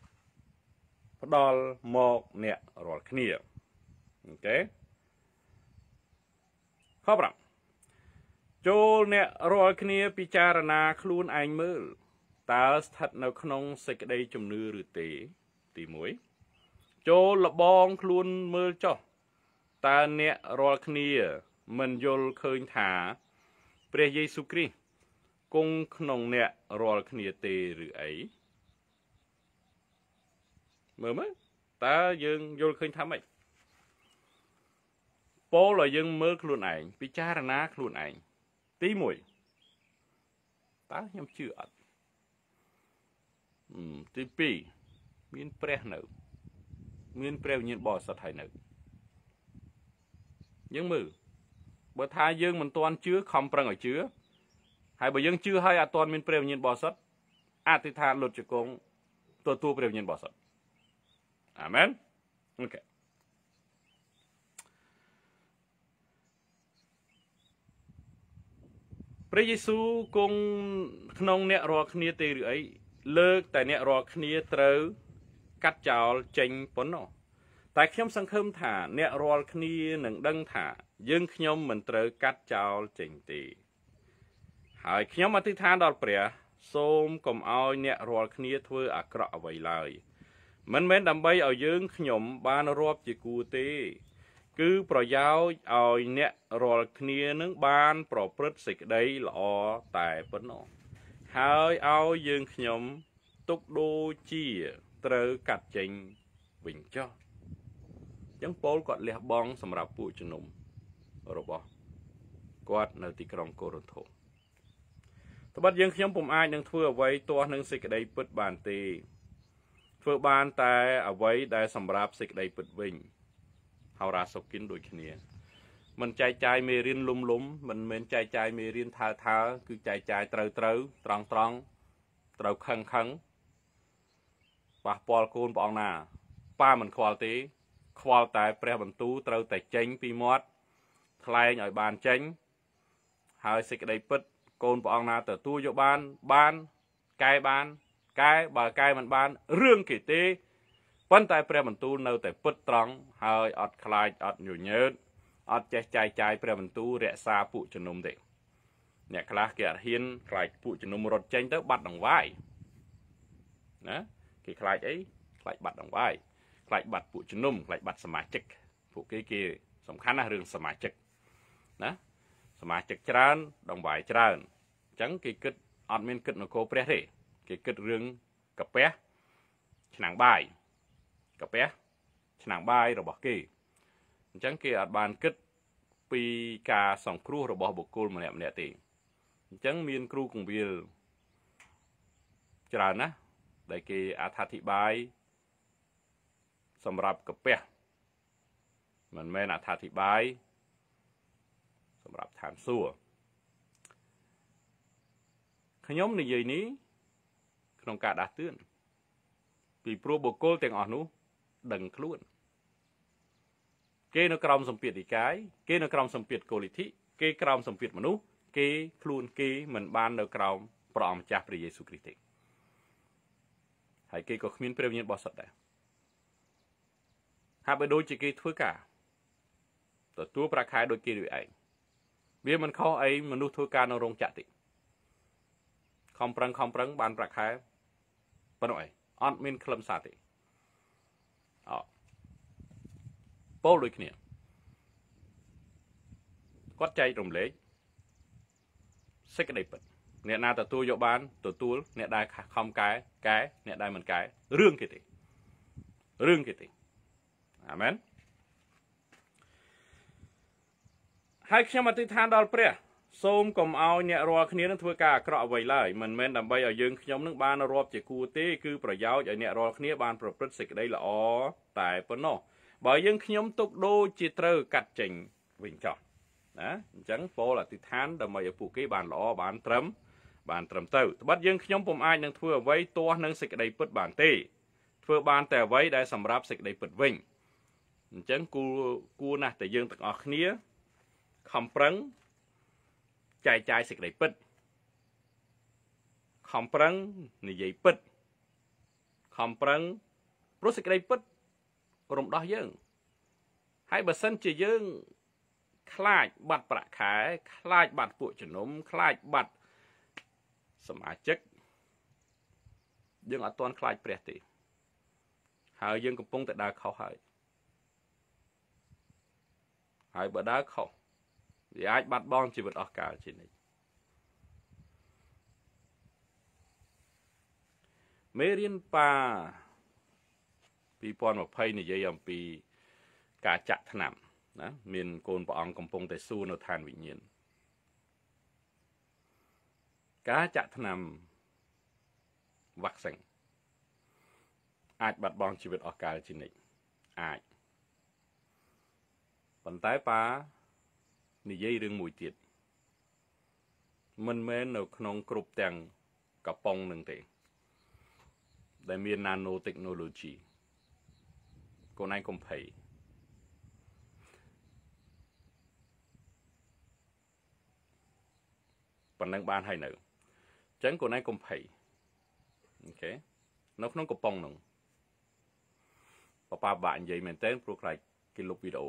đòi một nè rồi cái này ok khó bằngចូលអ្នករាល់គ្នាពិចារណាខ្លួនឯងមើលតើស្ថិតនៅក្នុងសេចក្តីជំនឿឬទេទីមួយចូលលបងខ្លួនមើលចុះតើអ្នករាល់គ្នាមិនយល់ឃើញថាព្រះយេស៊ូវគ្រីស្ទគង់ក្នុងអ្នករាល់គ្នាទេឬអីមើលមើលតើយើងយល់ឃើញថាម៉េចពោលឲ្យយើងមើលខ្លួនឯងពិចារណាខ្លួនឯងទីមួយតើខ្ញុំជឿអត់ទីពីរមានព្រះនៅមានព្រះវិញ្ញាណបរិសុទ្ធហើយនៅយើងមើលបើថាយើងមិនទាន់ជឿខំប្រឹងឲ្យជឿហើយបើយើងជឿហើយអត់ទាន់មានព្រះវិញ្ញាណបរិសុទ្ធអធិដ្ឋានលុតជង្គង់ទទួលព្រះវិញ្ញាណបរិសុទ្ធអាមែនអូខេព្រះយេស៊ូវគង់ក្នុងអ្នករាល់គ្នាទេឬអីលើកតែអ្នករាល់គ្នាត្រូវកាត់ចោលចេញប៉ុណ្ណោះតែខ្ញុំសង្ឃឹមថាអ្នករាល់គ្នានឹងដឹងថាយើងខ្ញុំមិនត្រូវកាត់ចោលចេញទេហើយខ្ញុំអធិដ្ឋានដល់ព្រះសូមកុំឲ្យអ្នករាល់គ្នាធ្វើអាក្រក់អ្វីឡើយមិនមែនដើម្បីឲ្យយើងខ្ញុំបានរាប់ជាគូទេគឺប្រយោជន៍ឲ្យអ្នករាល់គ្នានឹងបានប្រព្រឹត្តសេចក្តីល្អតែប៉ុណ្ណោះហើយឲ្យយើងខ្ញុំទុកដូចជាត្រូវកាត់ចេញវិញចុះអញ្ចឹងប៉ូលគាត់លះបង់សម្រាប់ពួកជំនុំរបស់គាត់នៅទីក្រុងកូរិនថូត្បិតយើងខ្ញុំពុំអាចនឹងធ្វើអ្វីទាស់នឹងសេចក្តីពិតបានទេធ្វើបានតែអ្វីដែលសម្រាប់សេចក្តីពិតវិញហៅរ៉ាសុគិនដូចគ្នាមិនចែកចាយមេរៀនលុំលុំមិនមែនចែកចាយមេរៀនថើថើគឺចែកចាយត្រូវត្រូវត្រង់ត្រង់ត្រូវខឹងខឹងប៉ះពាល់កូនព្រះអង្គណាប៉ាមិនខ្វល់ទេខ្វល់តែព្រះបន្ទូលត្រូវតែចេញពីមាត់ថ្លែងឲ្យបានចេញហើយសេចក្តីពិតកូនព្រះអង្គណាទទួលយកបានបានកែបានកែបើកែមិនបានរឿងគេទេប៉ុន្តែព្រះបន្ទូលនៅតែពិតត្រង់ហើយអត់ខ្លាចអត់ញញើតអត់ចេះចាយចាយព្រះបន្ទូលរក្សាពួកជំនុំទេអ្នកខ្លះគេអត់ហ៊ានខ្លាចពួកជំនុំរត់ចេញទៅបាត់ដង្វាយណាគេខ្លាចអីខ្លាចបាត់ដង្វាយខ្លាចបាត់ពួកជំនុំខ្លាចបាត់សមាជិកពួកគេគេសំខាន់ណាស់រឿងសមាជិកណាសមាជិកច្រើនដង្វាយច្រើនអញ្ចឹងគេគិតអត់មានគិតនគរព្រះទេគេគិតរឿងកាពះឆ្នាំងបាយកាពះឆ្នាំងបាយរបស់គេអញ្ចឹងគេអត់បានគិតពីការសង្គ្រោះរបស់បុគ្គលម្នាក់ម្នាក់ទេអញ្ចឹងមានគ្រូគង្វាលច្រើនណាស់ដែលគេអត្ថាធិប្បាយសម្រាប់កាពះមិនមែនអត្ថាធិប្បាយសម្រាប់ឋានសួគ៌ខ្ញុំនិយាយនេះក្នុងការដាស់តឿនពីព្រោះបុគ្គលទាំងអស់នោះដឹងខ្លួនគេនៅក្រោមសម្ពាធនិកាយគេនៅក្រោមសម្ពាធគោលិទ្ធិគេក្រោមសម្ពាធមនុស្សគេខ្លួនគេមិនបាននៅក្រោមព្រះអង្គម្ចាស់ព្រះយេស៊ូវគ្រីស្ទទេហើយគេក៏គ្មានព្រះវិញ្ញាណបរិសុទ្ធដែរហាក់បីដូចជាគេធ្វើការទទួលប្រាក់ខែដូចគេដូចឯងវាមិនខុសអីមនុស្សធ្វើការនៅរោងចក្រទេខំប្រឹងខំប្រឹងបានប្រាក់ខែប៉ុណ្ណោះឯងអត់មានខ្លឹមសារទេអពោលដូចគ្នាគាត់ចែករំលែកសេចក្តីពិតអ្នកណាទទួលយកបានទទួលអ្នកដែលខំកែកែអ្នកដែលមិនកែរឿងគេទេរឿងគេទេអាមែនហើយខ្ញុំអធិដ្ឋានដល់ព្រះសូមកុំឲ្យអ្នករាល់គ្នានឹងធ្វើការអាក្រក់អ្វីឡើយមិនមែនដើម្បីឲ្យយើងខ្ញុំនឹងបានរាប់ជាគួរទេគឺប្រយោជន៍ឲ្យអ្នករាល់គ្នាបានប្រព្រឹត្តសេចក្តីល្អតែប៉ុណ្ណោះបើយើងខ្ញុំទុកដូចជាត្រូវកាត់ចេញវិញចោះណាអញ្ចឹងពោលអធិដ្ឋានដើម្បីឲ្យពួកគេបានល្អបានត្រឹមបានត្រឹមទៅត្បិតយើងខ្ញុំពុំអាចនឹងធ្វើអ្វីទាស់នឹងសេចក្តីពិតបានទេធ្វើបានតែអ្វីដែលសម្រាប់សេចក្តីពិតវិញអញ្ចឹងគួរគួរណាស់តែយើងទាំងអស់គ្នាខំប្រឹងចែកចាយសេចក្តីពិតខំប្រឹងនិយាយពិតខំប្រឹងព្រោះសេចក្តីពិតរំដោះយើងហើយបើសិនជាយើងខ្លាចបាត់ប្រាក់ខែខ្លាចបាត់ពួកជំនុំខ្លាចបាត់សមាជិកយើងអត់ទាន់ខ្លាចព្រះទេហើយយើងកំពុងតែដើរខុសហើយហើយបើដើរខុសវាអាចបាត់បង់ជីវិតអស់កលជានិច្ចមេរៀនប៉ាពីរពាន់ยี่สิบនិយាយអំពីការចាក់ថ្នាំណាមានកូនព្រះអង្គកំពុងតែសួរនៅឋានវិញ្ញាណការចាក់ថ្នាំវ៉ាក់សាំងអាចបាត់បង់ជីវិតអស់កលជានិច្ចអាចប៉ុន្តែប៉ានិយាយរឿងមួយទៀតមិនមែននៅក្នុងគ្រប់ទាំងកំប៉ុងនឹងទេដែលមាន nano technology កូនឯងកុំភ័យប៉ុណ្ណឹងបានហើយនៅអញ្ចឹងកូនឯងកុំភ័យអូខេនៅក្នុងកំប៉ុងនោះប៉ាប៉ាបាក់និយាយមែនតើព្រោះខ្លាចគេលុបវីដេអូ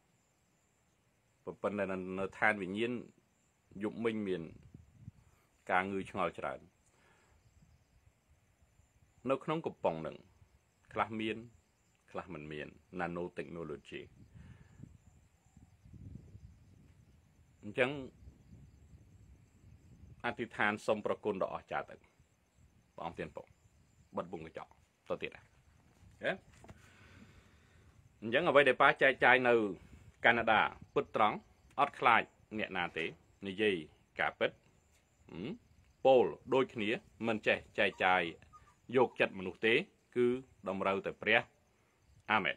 ប៉ុន្តែនៅឋានវិញ្ញាណយប់មិញមានការងឿឆ្ងល់ច្រើននៅក្នុងកំប៉ុងនឹងខ្លះមានខ្លះមិនមាន nano technology អញ្ចឹងអធិដ្ឋានសូមប្រគុណដ៏អស្ចារ្យទៅព្រះអង្គទានពរបិទវងកញ្ចក់ទៅទៀតណាអញ្ចឹងអ្វីដែលប៉ាចែកចាយនៅកាណាដាពិតត្រង់អត់ខ្លាចអ្នកណាទេនិយាយការពិតពោលដូចគ្នាមិនចេះចែកចាយយកចិត្តមនុស្សទេគឺតម្រូវតែព្រះអាមែន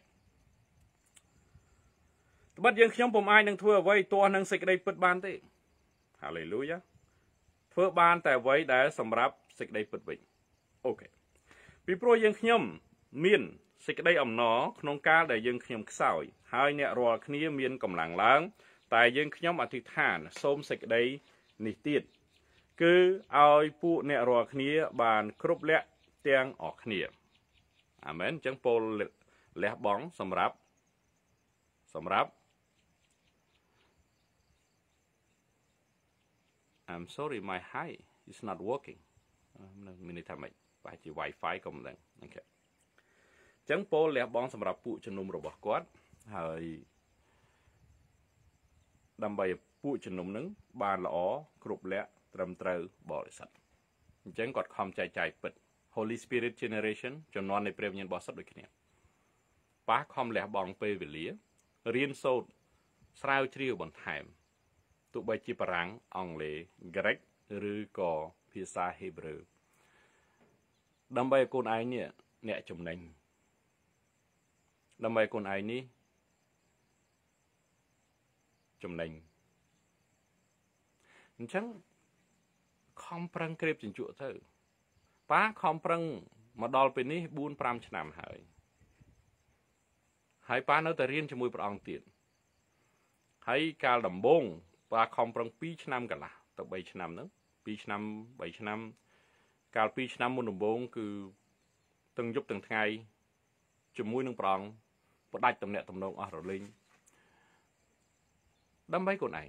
ត្បិតយើងខ្ញុំពុំអាចនឹងធ្វើអ្វីទាស់នឹងសេចក្តីពិតបានទេហាឡេលូយ៉ាធ្វើបានតែអ្វីដែលសម្រាប់សេចក្តីពិតវិញអូខេពីព្រោះយើងខ្ញុំមានសេចក្តីអំណរក្នុងកាលដែលយើងខ្ញុំខ្សោយហើយអ្នករាល់គ្នាមានកម្លាំងឡើងតែយើងខ្ញុំអធិដ្ឋានសូមសេចក្តីនេះទៀតគឺឲ្យពួកអ្នករាល់គ្នាបានគ្រប់លក្ខទាំងអស់គ្នាអាមែនអញ្ចឹងពោលលះបង់សម្រាប់សម្រាប់ I'm sorry my high is not working មានន័យថាម៉េចប្រហែលជា Wi-Fi ក៏មិនដឹងអូខេចឹងពលលះបង់សម្រាប់ពួកជំនុំរបស់គាត់ហើយដើម្បីពួកជំនុំនឹងបានល្អគ្រប់លក្ខត្រឹមត្រូវបរិសុទ្ធអញ្ចឹងគាត់ខំចែកចាយពិត Holy Spirit Generation ជំនាន់នៃព្រះវិញ្ញាណបរិសុទ្ធដូចគ្នាប៉ះខំលះបង់ពេលវេលារៀនសូត្រស្រាវជ្រាវបន្ថែមទោះបីជាបារាំងអង់គ្លេសក្រិកឬក៏ភាសាហេប្រឺដើម្បីឲ្យកូនឯងនេះអ្នកចំណេញដើម្បីកូនឯងនេះចំណេញអញ្ចឹងខំប្រឹងក្រេបជញ្ជក់ទៅប៉ាខំប្រឹងមកដល់ពេលនេះបួនប្រាំឆ្នាំហើយហើយប៉ានៅតែរៀនជាមួយព្រះអង្គទៀតហើយកាលដំបូងប៉ាខំប្រឹងពីរឆ្នាំកន្លះទៅបីឆ្នាំហ្នឹងពីរឆ្នាំបីឆ្នាំកាលពីរឆ្នាំមុនដំបូងគឺទាំងយប់ទាំងថ្ងៃជាមួយនឹងព្រះអង្គផ្ដាច់តំណែងតំណងអស់រលីងដើម្បីកូនឯង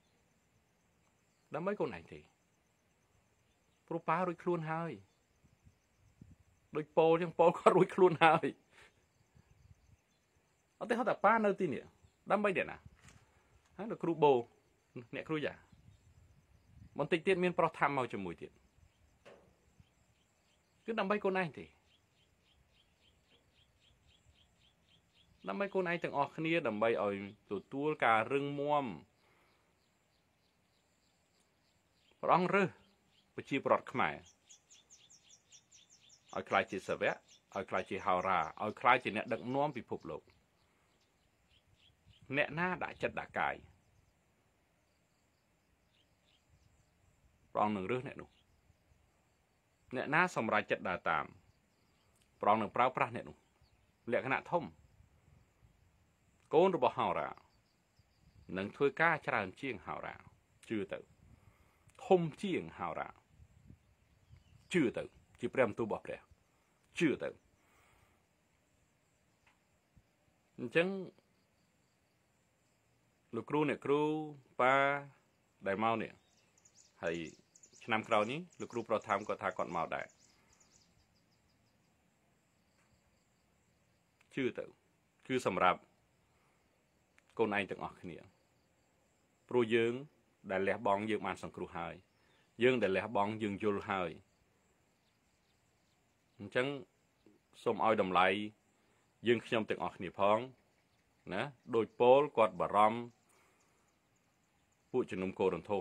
ដើម្បីកូនឯងទេព្រោះប៉ារួចខ្លួនហើយដូចពោលចឹងពោលគាត់រួចខ្លួនហើយអត់ទេហត់តែប៉ានៅទីនេះដើម្បីអ្នកណាហើយលោកគ្រូបូអ្នកគ្រូយ៉ាបន្តិចទៀតមានប្រុសធម្មមកជាមួយទៀតគឺដើម្បីកូនឯងទេដើម្បីកូនឯងទាំងអស់គ្នាដើម្បីឲ្យទទួលការរឹងមាំព្រះអង្គរើសប្រជាប្រដ្ឋខ្មែរឲ្យខ្លាចជាសាវកឲ្យខ្លាចជាហោរាឲ្យខ្លាចជាអ្នកដឹកនាំពិភពលោកអ្នកណាដាក់ចិត្តដាក់កាយព្រះអង្គនឹងរើសអ្នកនោះអ្នកណាសម្រេចចិត្តដើរតាមព្រះអង្គនឹងប្រើប្រាស់អ្នកនោះលក្ខណៈធំកូនរបស់ហោរានឹងធ្វើការច្រើនជាងហោរាជឿទៅធំជាងហោរាជឿទៅជាព្រះបន្ទូលរបស់ព្រះជឿទៅអញ្ចឹងលោកគ្រូអ្នកគ្រូប៉ាដែលមកនេះហើយឆ្នាំក្រោយនេះលោកគ្រូប្រធានគាត់ថាគាត់មកដែរជឿទៅគឺសម្រាប់កូនឯងទាំងអស់គ្នាព្រោះយើងដែលលះបង់យើងបានសង្គ្រោះហើយយើងដែលលះបង់យើងយល់ហើយអញ្ចឹងសូមឲ្យតម្លៃយើងខ្ញុំទាំងអស់គ្នាផងណាដោយពោលគាត់បារម្ភពួកជំនុំកូរិនថូស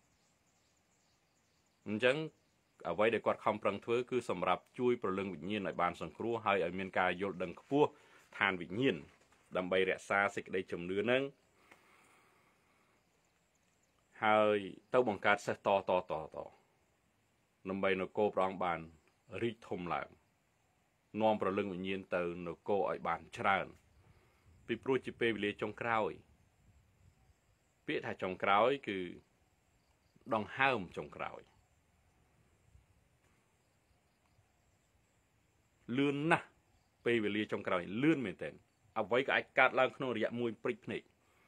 អញ្ចឹងអ្វីដែលគាត់ខំប្រឹងធ្វើគឺសម្រាប់ជួយប្រលឹងវិញ្ញាណឲ្យបានសង្គ្រោះហើយឲ្យមានការយល់ដឹងខ្ពស់ឋានវិញ្ញាណដើម្បីរក្សាសេចក្តីជំនឿនឹងហើយទៅបង្កើតសេះតតតតដើម្បីនគរព្រះអង្គបានរីកធំឡើងនាំប្រលឹងវិញ្ញាណទៅនគរឲ្យបានច្រើនពីព្រោះជាពេលវេលាចុងក្រោយពាក្យថាចុងក្រោយគឺដង្ហើមចុងក្រោយលឿនណាស់ពេលវេលាចុងក្រោយលឿនមែនទែនអ្វីក៏អាចកើតឡើងក្នុងរយៈមួយព្រិចភ្នែក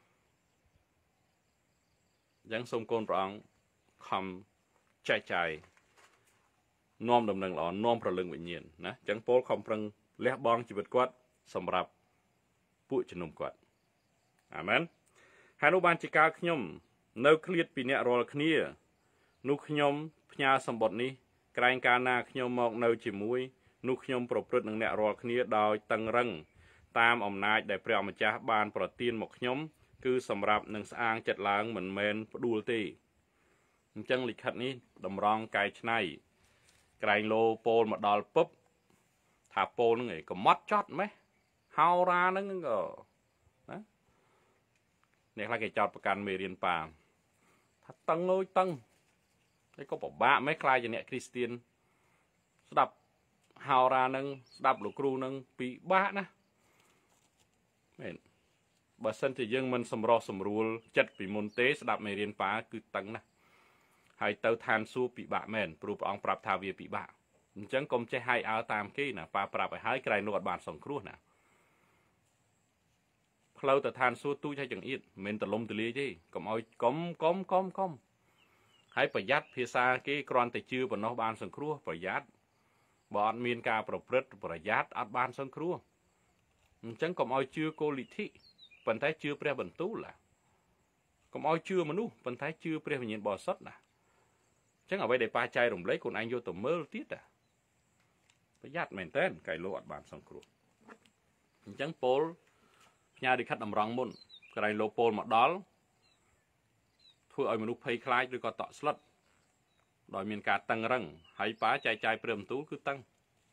អញ្ចឹងសូមកូនព្រះអង្គខំចែកចាយនាំដំណឹងល្អនាំប្រលឹងវិញ្ញាណណាអញ្ចឹងពលខំប្រឹងលះបង់ជីវិតគាត់សម្រាប់ពួកជំនុំគាត់អាមែនហើយនោះបានជាការខ្ញុំនៅឃ្លាតពីអ្នករាល់គ្នានោះខ្ញុំផ្ញើសម្បត្តិនេះក្រែងកាលណាខ្ញុំមកនៅជាមួយនោះខ្ញុំប្រព្រឹត្តនឹងអ្នករាល់គ្នាដោយតឹងរឹងតាមអំណាចដែលព្រះម្ចាស់បានប្រទានមកខ្ញុំគឺសម្រាប់នឹងស្អាងចិត្តឡើងមិនមែនផ្ដួលទេអញ្ចឹងលិខិតនេះតម្រង់កែច្នៃក្រែងលោពោលមកដល់ពុបថាពោលហ្នឹងឯងកំត់ចត់ម៉េះហោរាហ្នឹងក៏ណាអ្នកខ្លះគេចោតប្រកាន់មេរៀនប៉ាថាតឹងអើយតឹងតែក៏ពិបាកម៉េះខ្លាចជាអ្នកគ្រីស្ទៀនស្ដាប់ហោរាហ្នឹងស្ដាប់លោកគ្រូហ្នឹងពិបាកណាមែនបើសិនជាយើងមិនសម្រោះសម្រួលចិត្តពីមុនទេស្ដាប់មេរៀនប៉ាគឺតឹងណាស់ហើយទៅឋានសួគ៌ពិបាកមែនព្រោះព្រះអង្គប្រាប់ថាវាពិបាកអញ្ចឹងកុំចេះហាយអើតាមគេណាប៉ាប្រាប់ឲ្យហើយក្រែងនោះអត់បានសង្គ្រោះណាផ្លូវទៅឋានសួគ៌ទូចឲ្យចង្អៀតមិនមែនទលំទលាយទេកុំឲ្យកុំកុំកុំកុំហើយប្រយ័ត្នភាសាគេគ្រាន់តែជឿប៉ុណ្ណោះបានសង្គ្រោះប្រយ័ត្នบ่អត់មានការប្រព្រឹត្តប្រយ័ត្នអត់បានសង្គ្រោះអញ្ចឹងកុំឲ្យជឿគោលិទ្ធិប៉ុន្តែជឿព្រះបន្ទូលណាកុំឲ្យជឿមនុស្សប៉ុន្តែជឿព្រះវិញ្ញាណបរិសុទ្ធណាអញ្ចឹងអ្វីដែលប៉ាចែករំលែកខ្លួនឯងយកទៅមើលទៀតណាប្រយ័ត្នមែនតើកែលោអត់បានសង្គ្រោះអញ្ចឹងពោលផ្ញើលិខិតតម្រង់មុនកន្លែងលោកពោលមកដល់ធ្វើឲ្យមនុស្សភ័យខ្លាចឬក៏តក់ស្លុតដោយមានការតឹងរឹងហើយប៉ាចែកចាយព្រះបន្ទូលគឺតឹង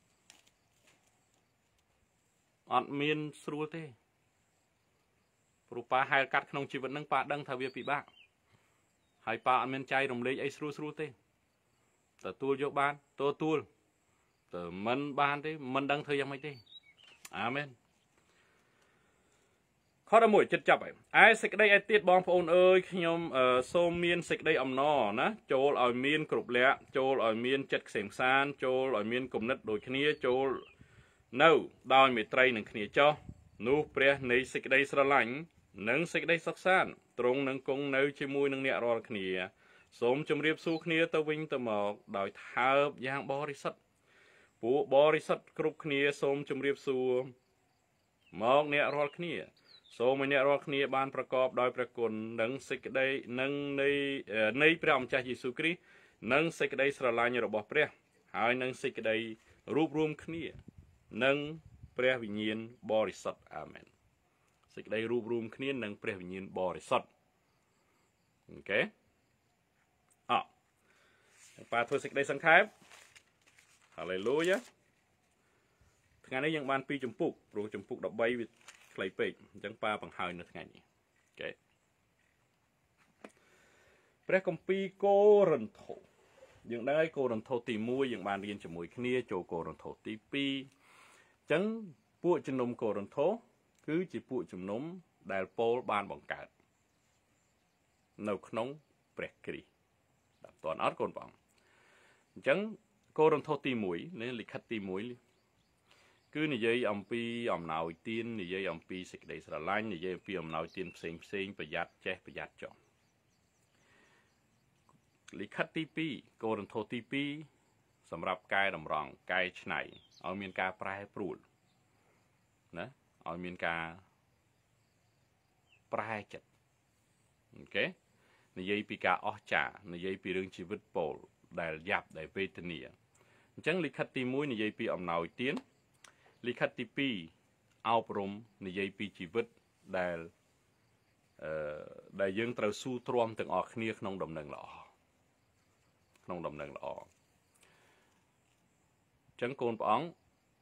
អត់មានស្រួលទេព្រោះប៉ាហែលកាត់ក្នុងជីវិតហ្នឹងប៉ាដឹងថាវាពិបាកហើយប៉ាអត់មានចែករំលែកអីស្រួលស្រួលទេទទួលយកបានទទួលតែមិនបានទេមិនដឹងធ្វើយ៉ាងម៉េចទេអាមែនខដមួយចិត្តចាប់ហើយឯសេចក្តីឯទៀតបងប្អូនអើយខ្ញុំសូមមានសេចក្តីអំណរណាចូលឲ្យមានគ្រប់លក្ខចូលឲ្យមានចិត្តខ្សែខ្សានចូលឲ្យមានគំនិតដូចគ្នាចូលនៅដោយមេត្រីនឹងគ្នាចោះនោះព្រះនៃសេចក្តីស្រឡាញ់និងសេចក្តីសុខសាន្តទ្រង់នឹងគង់នៅជាមួយនឹងអ្នករាល់គ្នាសូមជម្រាបសួរគ្នាទៅវិញទៅមកដោយថើបយ៉ាងបរិសុទ្ធពួកបរិសុទ្ធគ្រប់គ្នាសូមជម្រាបសួរមកអ្នករាល់គ្នាសូមឲ្យអ្នករាល់គ្នាបានប្រកបដោយព្រះគុណនិងសេចក្តីនិងនៃនៃព្រះម្ចាស់យេស៊ូវគ្រីស្ទនិងសេចក្តីស្រឡាញ់របស់ព្រះហើយនិងសេចក្តីរួបរวมគ្នានិងព្រះវិញ្ញាណបរិសុទ្ធអាមែនសេចក្តីរួបរวมគ្នានិងព្រះវិញ្ញាណបរិសុទ្ធអូខេអត់ប៉ាធ្វើសេចក្តីសង្ខេបហាឡេលូយ៉ាថ្ងៃនេះយើងបានពីរចម្ពុកព្រោះចម្ពុកដប់បីវាខ្លីពេកអញ្ចឹងប៉ាបង្ហើយនៅថ្ងៃនេះអូខេព្រះគម្ពីរកូរិនថូសយើងដឹងហើយកូរិនថូសទីមួយយើងបានរៀនជាមួយគ្នាចូលកូរិនថូសទីពីរអញ្ចឹងពួកជំនុំកូរិនថូសគឺជាពួកជំនុំដែលប៉ូលបានបង្កើតនៅក្នុងព្រះគ្រីស្ទដល់តើអត់កូនបងអញ្ចឹងកូរិនថូសទីមួយនេះលិខិតទីមួយគឺនិយាយអំពីអំណោយទាននិយាយអំពីសេចក្តីស្រឡាញ់និយាយអំពីអំណោយទានផ្សេងផ្សេងប្រយ័ត្នចេះប្រយ័ត្នចោះលិខិតទីពីរកូរិនថូសទីពីរសម្រាប់កែតម្រង់កែច្នៃឲ្យមានការប្រែប្រួលណាឲ្យមានការប្រែចិត្តអូខេនិយាយពីការអស្ចារ្យនិយាយពីរឿងជីវិតពោលដែលយ៉ាប់ដែលវេទនាអញ្ចឹងលិខិតទីមួយនិយាយពីអំណោយទានលិខិតទីពីរអប់រំនិយាយពីជីវិតដែលអឺដែលយើងត្រូវស៊ូទ្រាំទាំងអស់គ្នាក្នុងដំណឹងល្អក្នុងដំណឹងល្អអញ្ចឹងកូនព្រះអង្គ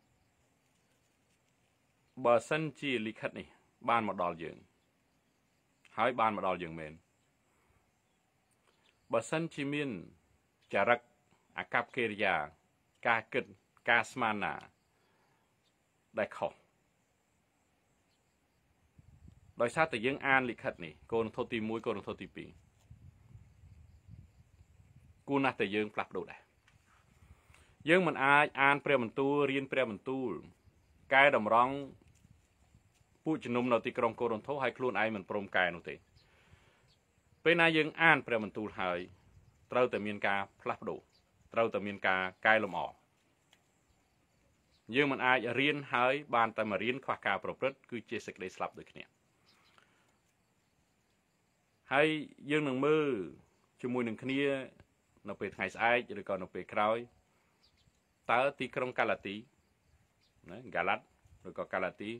បើសិនជាលិខិតនេះបានមកដល់យើងហើយបានមកដល់យើងមែនបើសិនជាមានចរិតអាកប្បកិរិយាការគិតការស្មានណាដែលខុសដោយសារតែយើងអានលិខិតនេះកូរិនថូសទីមួយកូរិនថូសទីពីរគួរណាស់តែយើងផ្លាស់ប្ដូរដែរយើងមិនអាចអានព្រះបន្ទូលរៀនព្រះបន្ទូលកែតម្រង់ពួកជំនុំនៅទីក្រុងកូរិនថូសឲ្យខ្លួនឯងមិនព្រមកែនោះទេពេលណាយើងអានព្រះបន្ទូលហើយត្រូវតែមានការផ្លាស់ប្ដូរត្រូវតែមានការកែលម្អយើងមិនអាចរៀនហើយបានតែមករៀនខ្វះការប្រព្រឹត្តគឺជាសេចក្តីស្លាប់ដូចគ្នាហើយយើងនឹងមើលជាមួយនឹងគ្នានៅពេលថ្ងៃស្អែកឬក៏នៅពេលក្រោយតើទីក្រុងកាឡាទីណាកាឡាត់ឬក៏កាឡាទី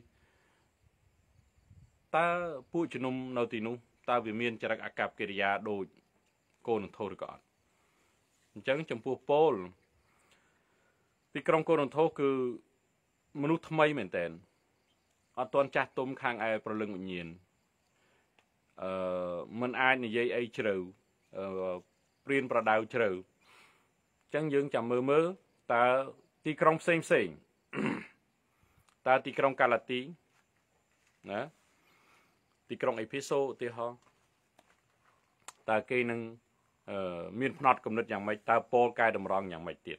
តើពួកជំនុំនៅទីនោះតើវាមានចរិតអាកប្បកិរិយាដូចកូរិនថូសឬក៏អត់អញ្ចឹងចំពោះប៉ូលទីក្រុងកូរិនថូសគឺមនុស្សថ្មីមែនតើអត់ទាន់ចាស់ទុំខាងឯប្រលឹងវិញ្ញាណអឺមិនអាចនិយាយអីជ្រៅអឺព្រៀនប្រដៅជ្រៅអញ្ចឹងយើងចាំមើលមើលតើទីក្រុងផ្សេងផ្សេងតើទីក្រុងកាឡាទីណាទីក្រុងអេភេសូឧទាហរណ៍តើគេនឹងអឺមានផ្នត់គំនិតយ៉ាងម៉េចតើប៉ូលកែតម្រង់យ៉ាងម៉េចទៀត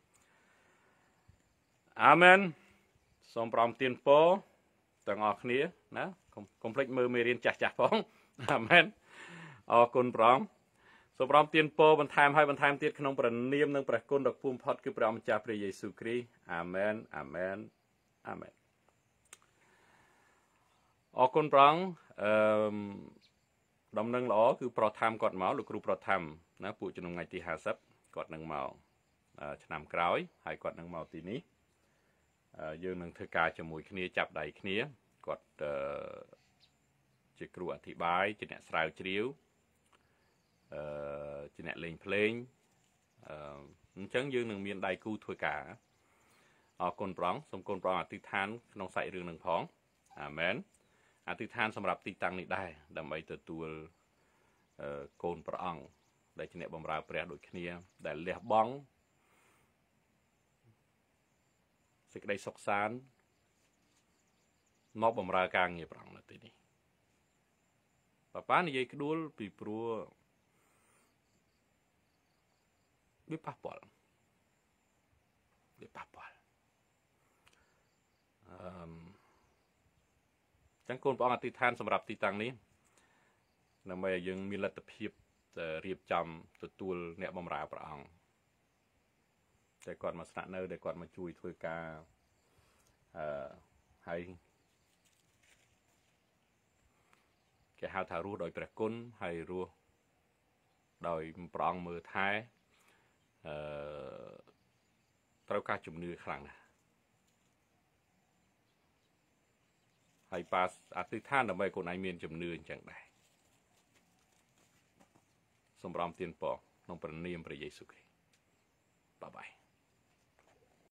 អាមែនសូមប្រំទានពរទាំងអស់គ្នាណាកុំភ្លេចមើលមេរៀនចាស់ចាស់ផងអាមែនអរគុណព្រះអង្គសូមប្រំទានពរបន្ថែមឲ្យបន្ថែមទៀតក្នុងព្រះនាមនិងព្រះគុណដ៏ខ្ពស់បំផុតគឺព្រះម្ចាស់ព្រះយេស៊ូវគ្រីស្ទអាមែនអាមែនអាមែនអរគុណព្រះអង្គអឺដំណឹងល្អគឺប្រធានគាត់មកលោកគ្រូប្រធានណាពួកជំនុំថ្ងៃទីห้าสิบគាត់នឹងមកឆ្នាំក្រោយហើយគាត់នឹងមកទីនេះយើងនឹងធ្វើការជាមួយគ្នាចាប់ដៃគ្នាគាត់ជាគ្រូអធិប្បាយជាអ្នកស្រាវជ្រាវអឺជាអ្នកលេងភ្លេងអឺអញ្ចឹងយើងនឹងមានដៃគូធ្វើការអរគុណព្រះអង្គសូមគុណព្រះអង្គអធិដ្ឋានក្នុងសាច់រឿងនឹងផងអាមែនអធិដ្ឋានសម្រាប់ទីតាំងនេះដែរដើម្បីទទួលអឺកូនព្រះអង្គដែលជាអ្នកបម្រើព្រះដូចគ្នាដែលលះបង់សេចក្តីសុខសាន្តមកបម្រើការងារព្រះអង្គនៅទីនេះប៉ាប៉ានិយាយក្ដួលពីព្រោះវាប៉ះពាល់វាប៉ះពាល់អឺចឹងកូនព្រះអង្គអធិដ្ឋានសម្រាប់ទីតាំងនេះដើម្បីឲ្យយើងមានលទ្ធភាពរៀបចំទទួលអ្នកបម្រើព្រះអង្គតែគាត់មកស្នាក់នៅដែលគាត់មកជួយធ្វើការអឺហើយគេហៅថារស់ដោយព្រះគុណហើយរស់ដោយព្រះអង្គមើលថែអឺត្រូវការជំនឿខ្លាំងណាស់ហើយប៉ាអធិដ្ឋានដើម្បីខ្លួនឯងមានជំនឿអញ្ចឹងដែរសូមប្រំទានពរក្នុងព្រះនាមព្រះយេស៊ូវគ្រីស្ទបាយបាយ